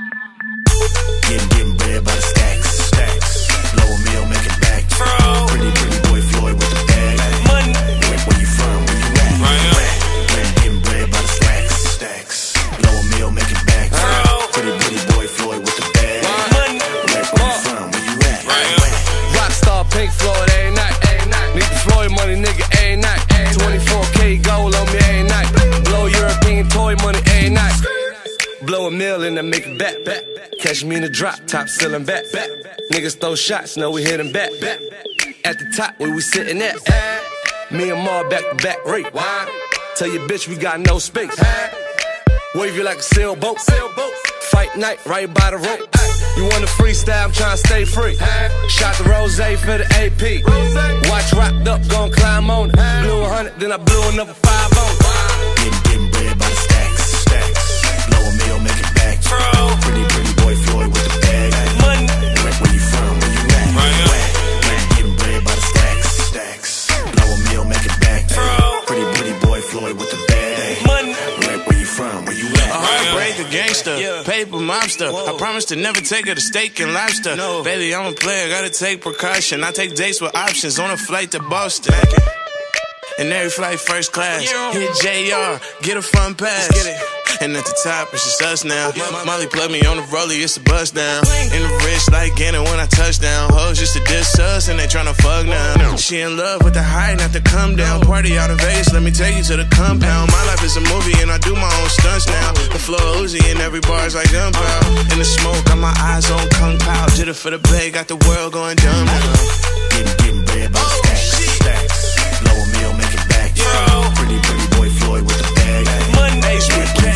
Getting, getting bread by the stacks, stacks. Blow a meal, make it back. Pretty, pretty boy Floyd with the bag. Where, where you from? Where you at? Right. Getting bread by the stacks, stacks. Blow a meal, make it back. Pretty, pretty boy Floyd with the bag. Where, where you from? Where you at? Right. Rockstar Pink Floyd every night. Need the Floyd money, nigga, every night. twenty-four K gold on me every night. Blow European toy money every night. Blow a mill and then make it back, back. Catch me in the drop, top ceiling back, back. Niggas throw shots, know we hit them back, back. At the top, where we sitting at. Me and Ma back to back rate. Tell your bitch we got no space. Wave you like a sailboat. Fight night right by the rope. You want a freestyle, I'm tryna stay free. Shot the rose for the A P. Watch rocked up, gon' climb on it. Blew a hundred, then I blew another five on it. Getting, getting bread by the stacks, stacks. Blow a meal, make it back. Pretty, pretty boy Floyd with the bag. Where, where you from? Where you at? Right. Getting bread by the stacks, stacks. Blow a meal, make it back. Pretty, pretty boy Floyd with the bag. Where, where you from? Where you at? A heartbreaker gangster, yeah. Paper mobster. Whoa. I promise to never take her to steak and lobster. No. Baby, I'm a player, gotta take precaution. I take dates with options on a flight to Boston. And every flight first class. Hit J R, get a front pass. Get it. And at the top, it's just us now. Molly plug me on the rollie, it's a bust down. In the wrist like Gannon when I touch down. Hoes just to diss us and they tryna fuck now. She in love with the high, not the come down. Party out in Vegas, let me take you to the compound. My life is a movie and I do my own stunts now. The floor Uzi and every bar's like gunpowder. In the smoke, got my eyes on Kung Pao. Did it for the bay, got the world going dumb now. Getting, getting bread by the stacks, stacks. Blow a meal, make it back. Pretty, pretty boy Floyd with the bag. Monday, sweet cake.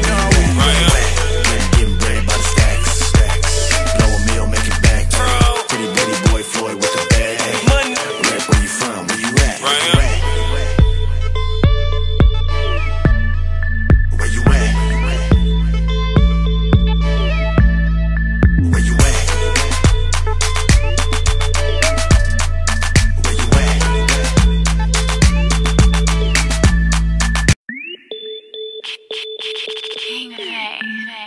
Getting bread by the stacks, stacks. Blow a meal, make it back. Pretty, pretty boy Floyd with the bag. Where, where you from? Where you at? Where you at? Where you at? Where you at? King Faye.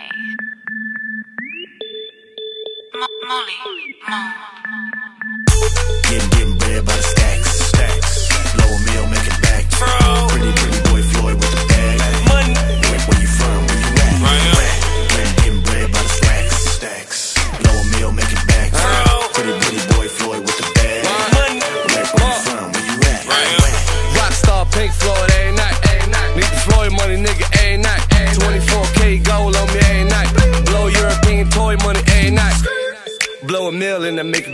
Molly, Mo. Getting, getting bread by the stacks, stacks. Blow a meal, make it back. Pretty, pretty boy Floyd with the bag. Where, where you from? Where you at? Right. Getting bread by the stacks, stacks. Blow a meal, make it back. Pretty, pretty boy Floyd with the bag. Where, where you from? Where you at? Rockstar Pink Floyd every night. Need the Floyd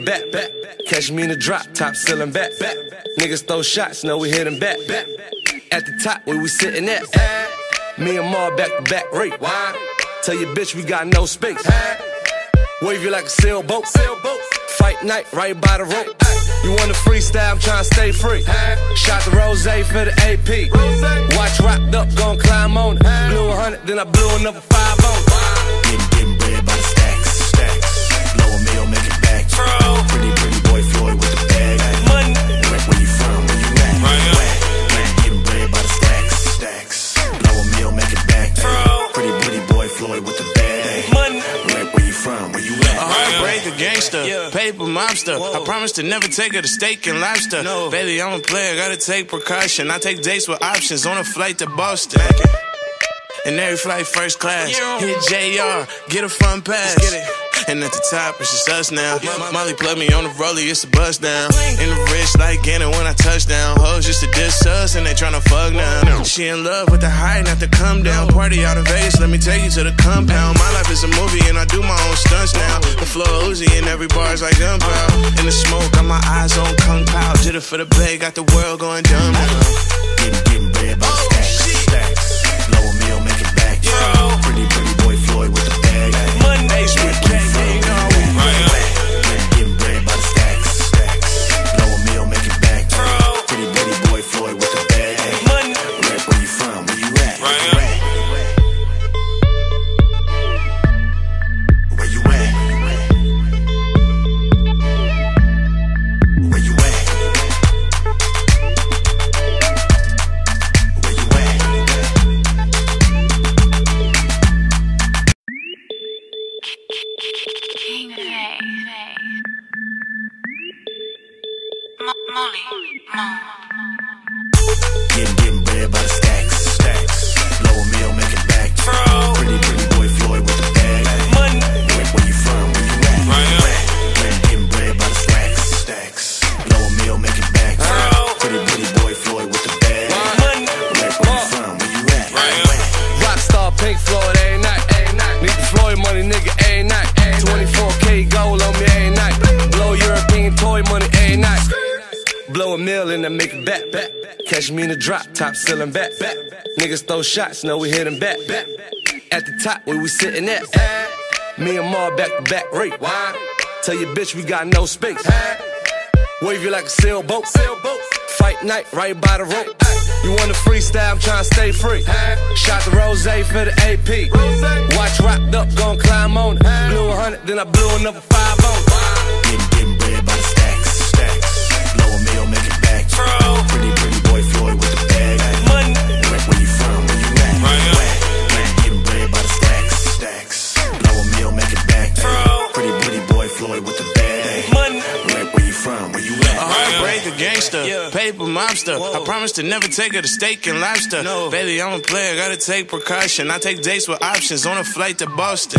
it back, back. Catch me in the drop, top ceiling back, back. Niggas throw shots, know we hit them back, back. At the top, where we sitting at. Me and Ma back to back rate. Tell your bitch we got no space. Wave you like a sailboat. Fight night right by the rope. You want a freestyle, I'm tryna stay free. Shot the rose for the A P. Watch rocked up, gon' climb on it. Blew a hundred, then I blew another five on it. Getting, getting bread by the stacks, stacks. Blow a meal, make it back. Pretty, pretty boy Floyd with the bag. Money. Where, where you from? Where you at? Right. Getting bread by the stacks, stacks. Blow a meal, make it back. Pretty, pretty boy Floyd with the bag. Money. Where, where you from? Where you at? A heartbreaker gangster, yeah. Paper mobster. Whoa. I promise to never take her to steak and lobster. No. Baby, I'm a player, gotta take precaution. I take dates with options on a flight to Boston. And every flight first class. Yeah. Hit J R, get a front pass. Get it. And at the top, it's just us now. Yeah. Molly plug me on the rollie, it's a bust down. In the wrist like Gannon when I touch down. Hoes just to diss us and they tryna fuck now. She in love with the high, not the come down. Party out in Vegas, let me take you to the compound. My life is a movie and I do my own stunts now. The floor Uzi and every bar's like gunpowder. In the smoke, got my eyes on Kung Pao. Did it for the bay, got the world going dumb now. Getting, getting bread by the stacks, stacks. Blow a meal, make it back. Yeah. Pretty, pretty boy Floyd with the bag. Monday, sweet cake, you know. Getting bread by the stacks, stacks. Blow a meal, make it back. Pretty, pretty boy Floyd with the bag. Where, where you from? Where you at? Where you at? Where you at? Where you at? King Faye. Mo- Molly, Mo. Getting, getting bread by the stacks, stacks. Blow a meal, make it back. Pretty, pretty boy Floyd with the bag. Where, where you from? Where you at? Right. Getting bread by the stacks, stacks. Blow a meal, make it back. Pretty, pretty boy Floyd with the bag. Where, where you from? Where you at? Right. Rockstar Pink Floyd every night. Need the Floyd money, nigga, every night. twenty-four K gold on me every night. Blow European toy money every night. Blow a mill and then make it back, back. Catch me in the drop, top ceiling back, back. Niggas throw shots, know we hit them back, back. At the top, where we sitting at. Me and Ma back to back rate. Tell your bitch we got no space. Wave you like a sailboat. Fight night right by the rope. You want a freestyle, I'm tryna stay free. Shot the rose for the A P. Watch rocked up, gon' climb on it. Blew a hundred, then I blew another five on it. Getting, getting bread by the stacks, stacks. Blow a meal, make it back. Pretty, pretty boy Floyd with the bag. Where, where you from? Where you at? Right. Getting bread by the stacks, stacks. Blow a meal, make it back. Pretty, pretty boy Floyd with the bag. Where, where you from? Where you at? A heartbreaker gangster, yeah. Paper mobster. Whoa. I promise to never take her to steak and lobster. No. Baby, I'm a player, gotta take precaution. I take dates with options on a flight to Boston.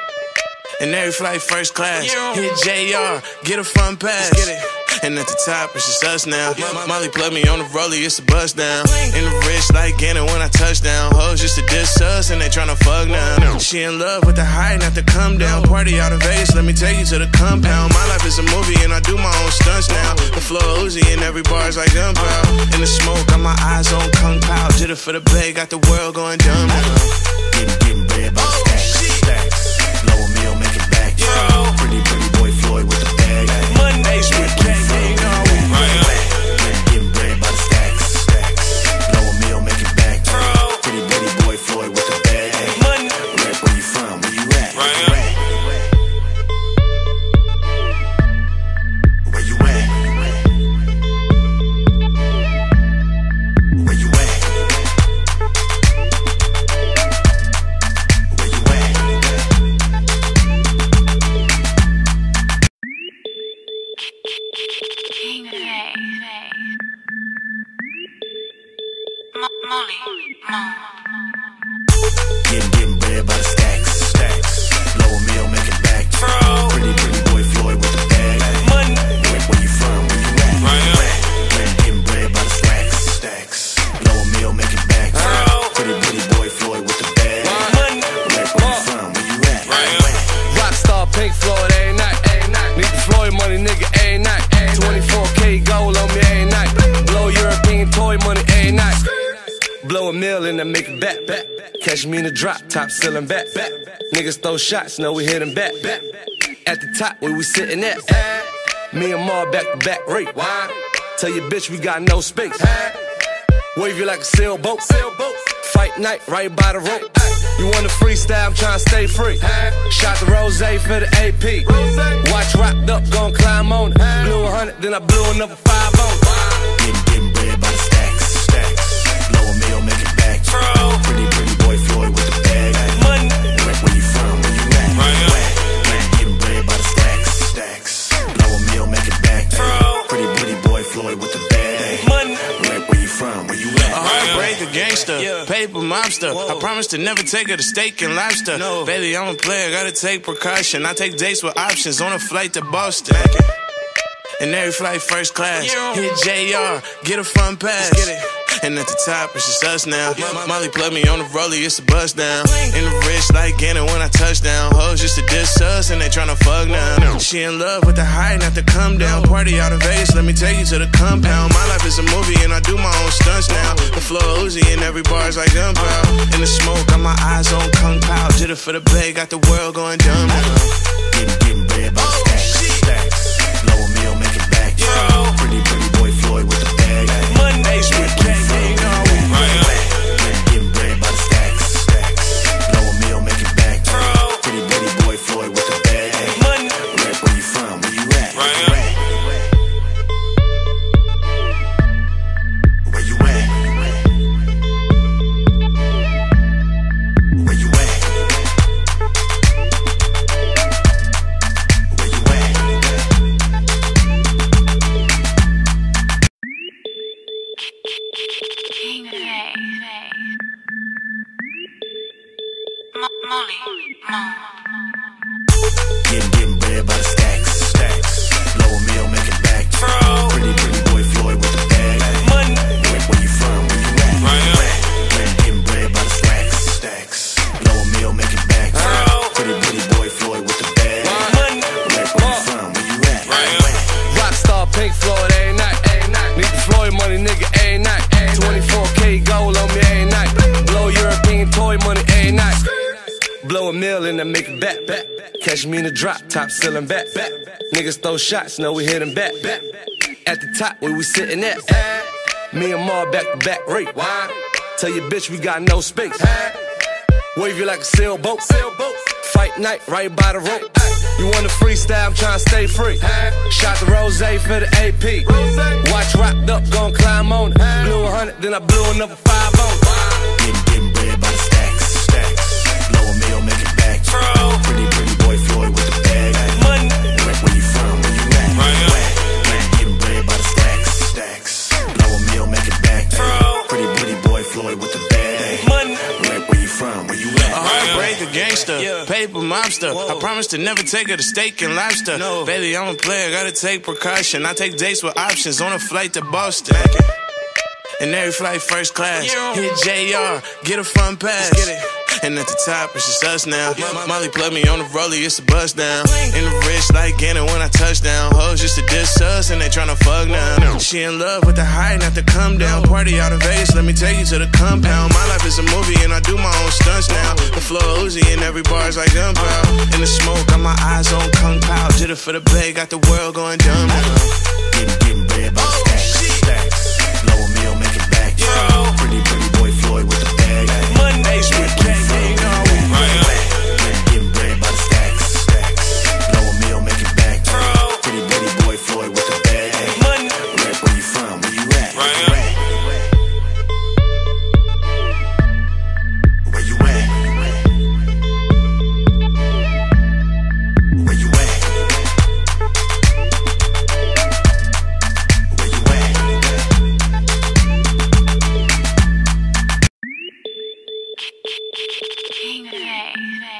And every flight first class. Yeah. Hit J R, get a front pass. Get it. And at the top, it's just us now. Yeah. Molly plug me on the rollie, it's a bust down. In the wrist like Gannon when I touch down. Hoes just to diss us and they tryna fuck now. She in love with the high, not the come down. Party out in Vegas, let me take you to the compound. My life is a movie and I do my own stunts now. The floor Uzi and every bar's like gunpowder. In the smoke, got my eyes on Kung Pao. Did it for the bay, got the world going dumb now. Getting, getting bread by the stacks, stacks. Blow a meal, make it back. Pretty, pretty boy Floyd with the bag. Monday, sweet cake, you know. Getting bread by the stacks, stacks. Blow a meal, make it back. Pretty, pretty boy Floyd with the bag. Where, where you from? Where you at? Where you at? Where you at? Catch me in the drop, top ceiling back. Niggas throw shots, know we hit them back. At the top, where we sitting at. Me and Ma back to back rate. Tell your bitch we got no space. Wave you like a sailboat. Fight night right by the rope. You want a freestyle, I'm tryna stay free. Shot the rose for the A P. Watch rocked up, gon' climb on it. Blew a hundred, then I blew another five on it. Getting, getting bread by the stacks, stacks. Blow a meal, make it back. Pretty, pretty boy Floyd with the bag. Money. Where, where you from? Where you at? Right. Getting bread by the stacks, stacks. Blow a meal, make it back. Pretty, pretty boy Floyd with the bag. Money. Where, where you from? Where you at? A heartbreaker, gangster, yeah. Paper mobster. Whoa. I promise to never take her to steak and lobster. No. Baby, I'm a player, gotta take precaution. I take dates with options on a flight to Boston. And every flight first class. Yeah. Hit J R, get a front pass. Get it. And at the top, it's just us now. Yeah. Molly plug me on the rollie, it's a bust down. In the wrist like Gannon when I touch down. Hoes just to diss us and they tryna fuck now. She in love with the high, not the come down. Party out in Vegas, let me take you to the compound. My life is a movie and I do my own stunts now. The floor Uzi and every bar's like gunpowder. In the smoke, got my eyes on Kung Pao. Did it for the bay, got the world going dumb now. Getting, getting bread by the stacks, stacks. Blow a meal, make it back. Pretty, pretty boy Floyd with the bag. Money, with K, you know. Getting bread by the stacks, stacks. Blow a meal, make it back. Pretty, pretty boy Floyd with the bag. Money, where, where you from? Where you at? Where you at? Where you at? Where you at? King Faye. Molly, Mo. Getting, getting bread by the stacks, stacks. Blow a meal, make it back. Pretty, pretty boy Floyd with the bag. Money. Where, where you from? Where you at? Right. Getting bread by the stacks, stacks. Blow a meal, make it back. Pretty, pretty boy Floyd with the bag. Money. Where, where you from? Where you at? Right. Rockstar Pink Floyd every night. Need the Floyd money, nigga, every night. twenty-four K gold on me every night. Blow European toy money every night. Blow a mill and then make it back. Catch me in the drop, top ceiling back. Niggas throw shots, know we hit them back. At the top, where we sitting at. Me and Ma back to back rate. Tell your bitch we got no space. Wave you like a sailboat. Fight night right by the rope. You want a freestyle, I'm tryna stay free. Shot the rose for the A P. Watch rocked up, gon' climb on it. Blew a hundred, then I blew another five on it. Getting, getting bread by the stacks, stacks. Blow a meal, make it back. Pretty, pretty boy Floyd with the bag. Money. Where, where you from? Where you at? Right. Getting bread by the stacks, stacks. Blow a meal, make it back. Pretty, pretty boy Floyd with the bag. Money. Where, where you from? Where you at? A heartbreaker, gangster, yeah. Paper mobster. Whoa. I promise to never take her to steak and lobster. No. Baby, I'm a player, gotta take precaution. I take dates with options on a flight to Boston. And every flight first class. Yeah. Hit J R, get a front pass. Get it. And at the top, it's just us now. Yeah. Molly plug me on the rollie, it's a bust down. In the wrist like Gannon when I touch down. Hoes just to diss us and they tryna fuck now. She in love with the high, not the come down. Party out in Vegas, let me take you to the compound. My life is a movie and I do my own stunts now. The floor Uzi and every bar's like gunpowder. In the smoke, got my eyes on Kung Pao. Did it for the bay, got the world going dumb now. Getting, getting bread by the stacks, stacks. Blow a meal, make it back. Pretty, pretty boy Floyd with the bag. Money, with K, you know. Getting bread by the stacks, stacks. Blow a meal, make it back. Pretty, pretty boy Floyd with the bag. Money. Where, where you from? Where you at? Where you at? Where you at? Where you at? King Faye.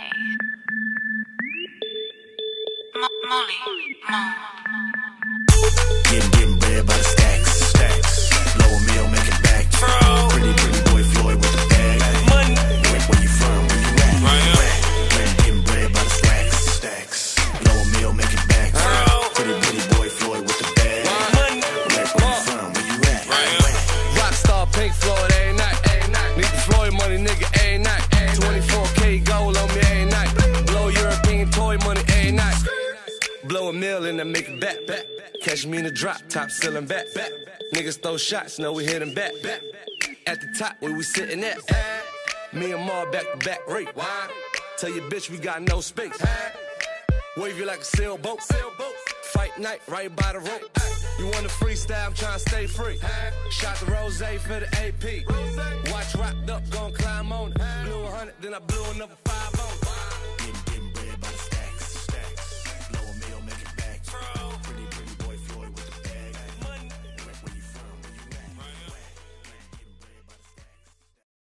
Molly, Mo. Getting, getting bread by the stacks, stacks. Blow a meal, make it back. Pretty, pretty boy Floyd with the bag. Money. Where, where you from? Where you at? Right. Getting bread by the stacks, stacks. Blow a meal, make it back. Pretty, pretty boy Floyd with the bag. Money. Where, where you from? Where you at? Rockstar Pink Floyd every night. Need the Floyd money, nigga, every night. make it back, back. Catch me in the drop, top ceiling back, back. Niggas throw shots, know we hit them back, back. At the top, where we sitting at. Me and Ma back to back, rate. Tell your bitch we got no space. Wave you like a sailboat. Fight night, right by the rope. You want a freestyle, I'm trying to stay free. Shot the rose for the A P. Watch rocked up, gon' climb on it. Blew a hundred, then I blew another five on it.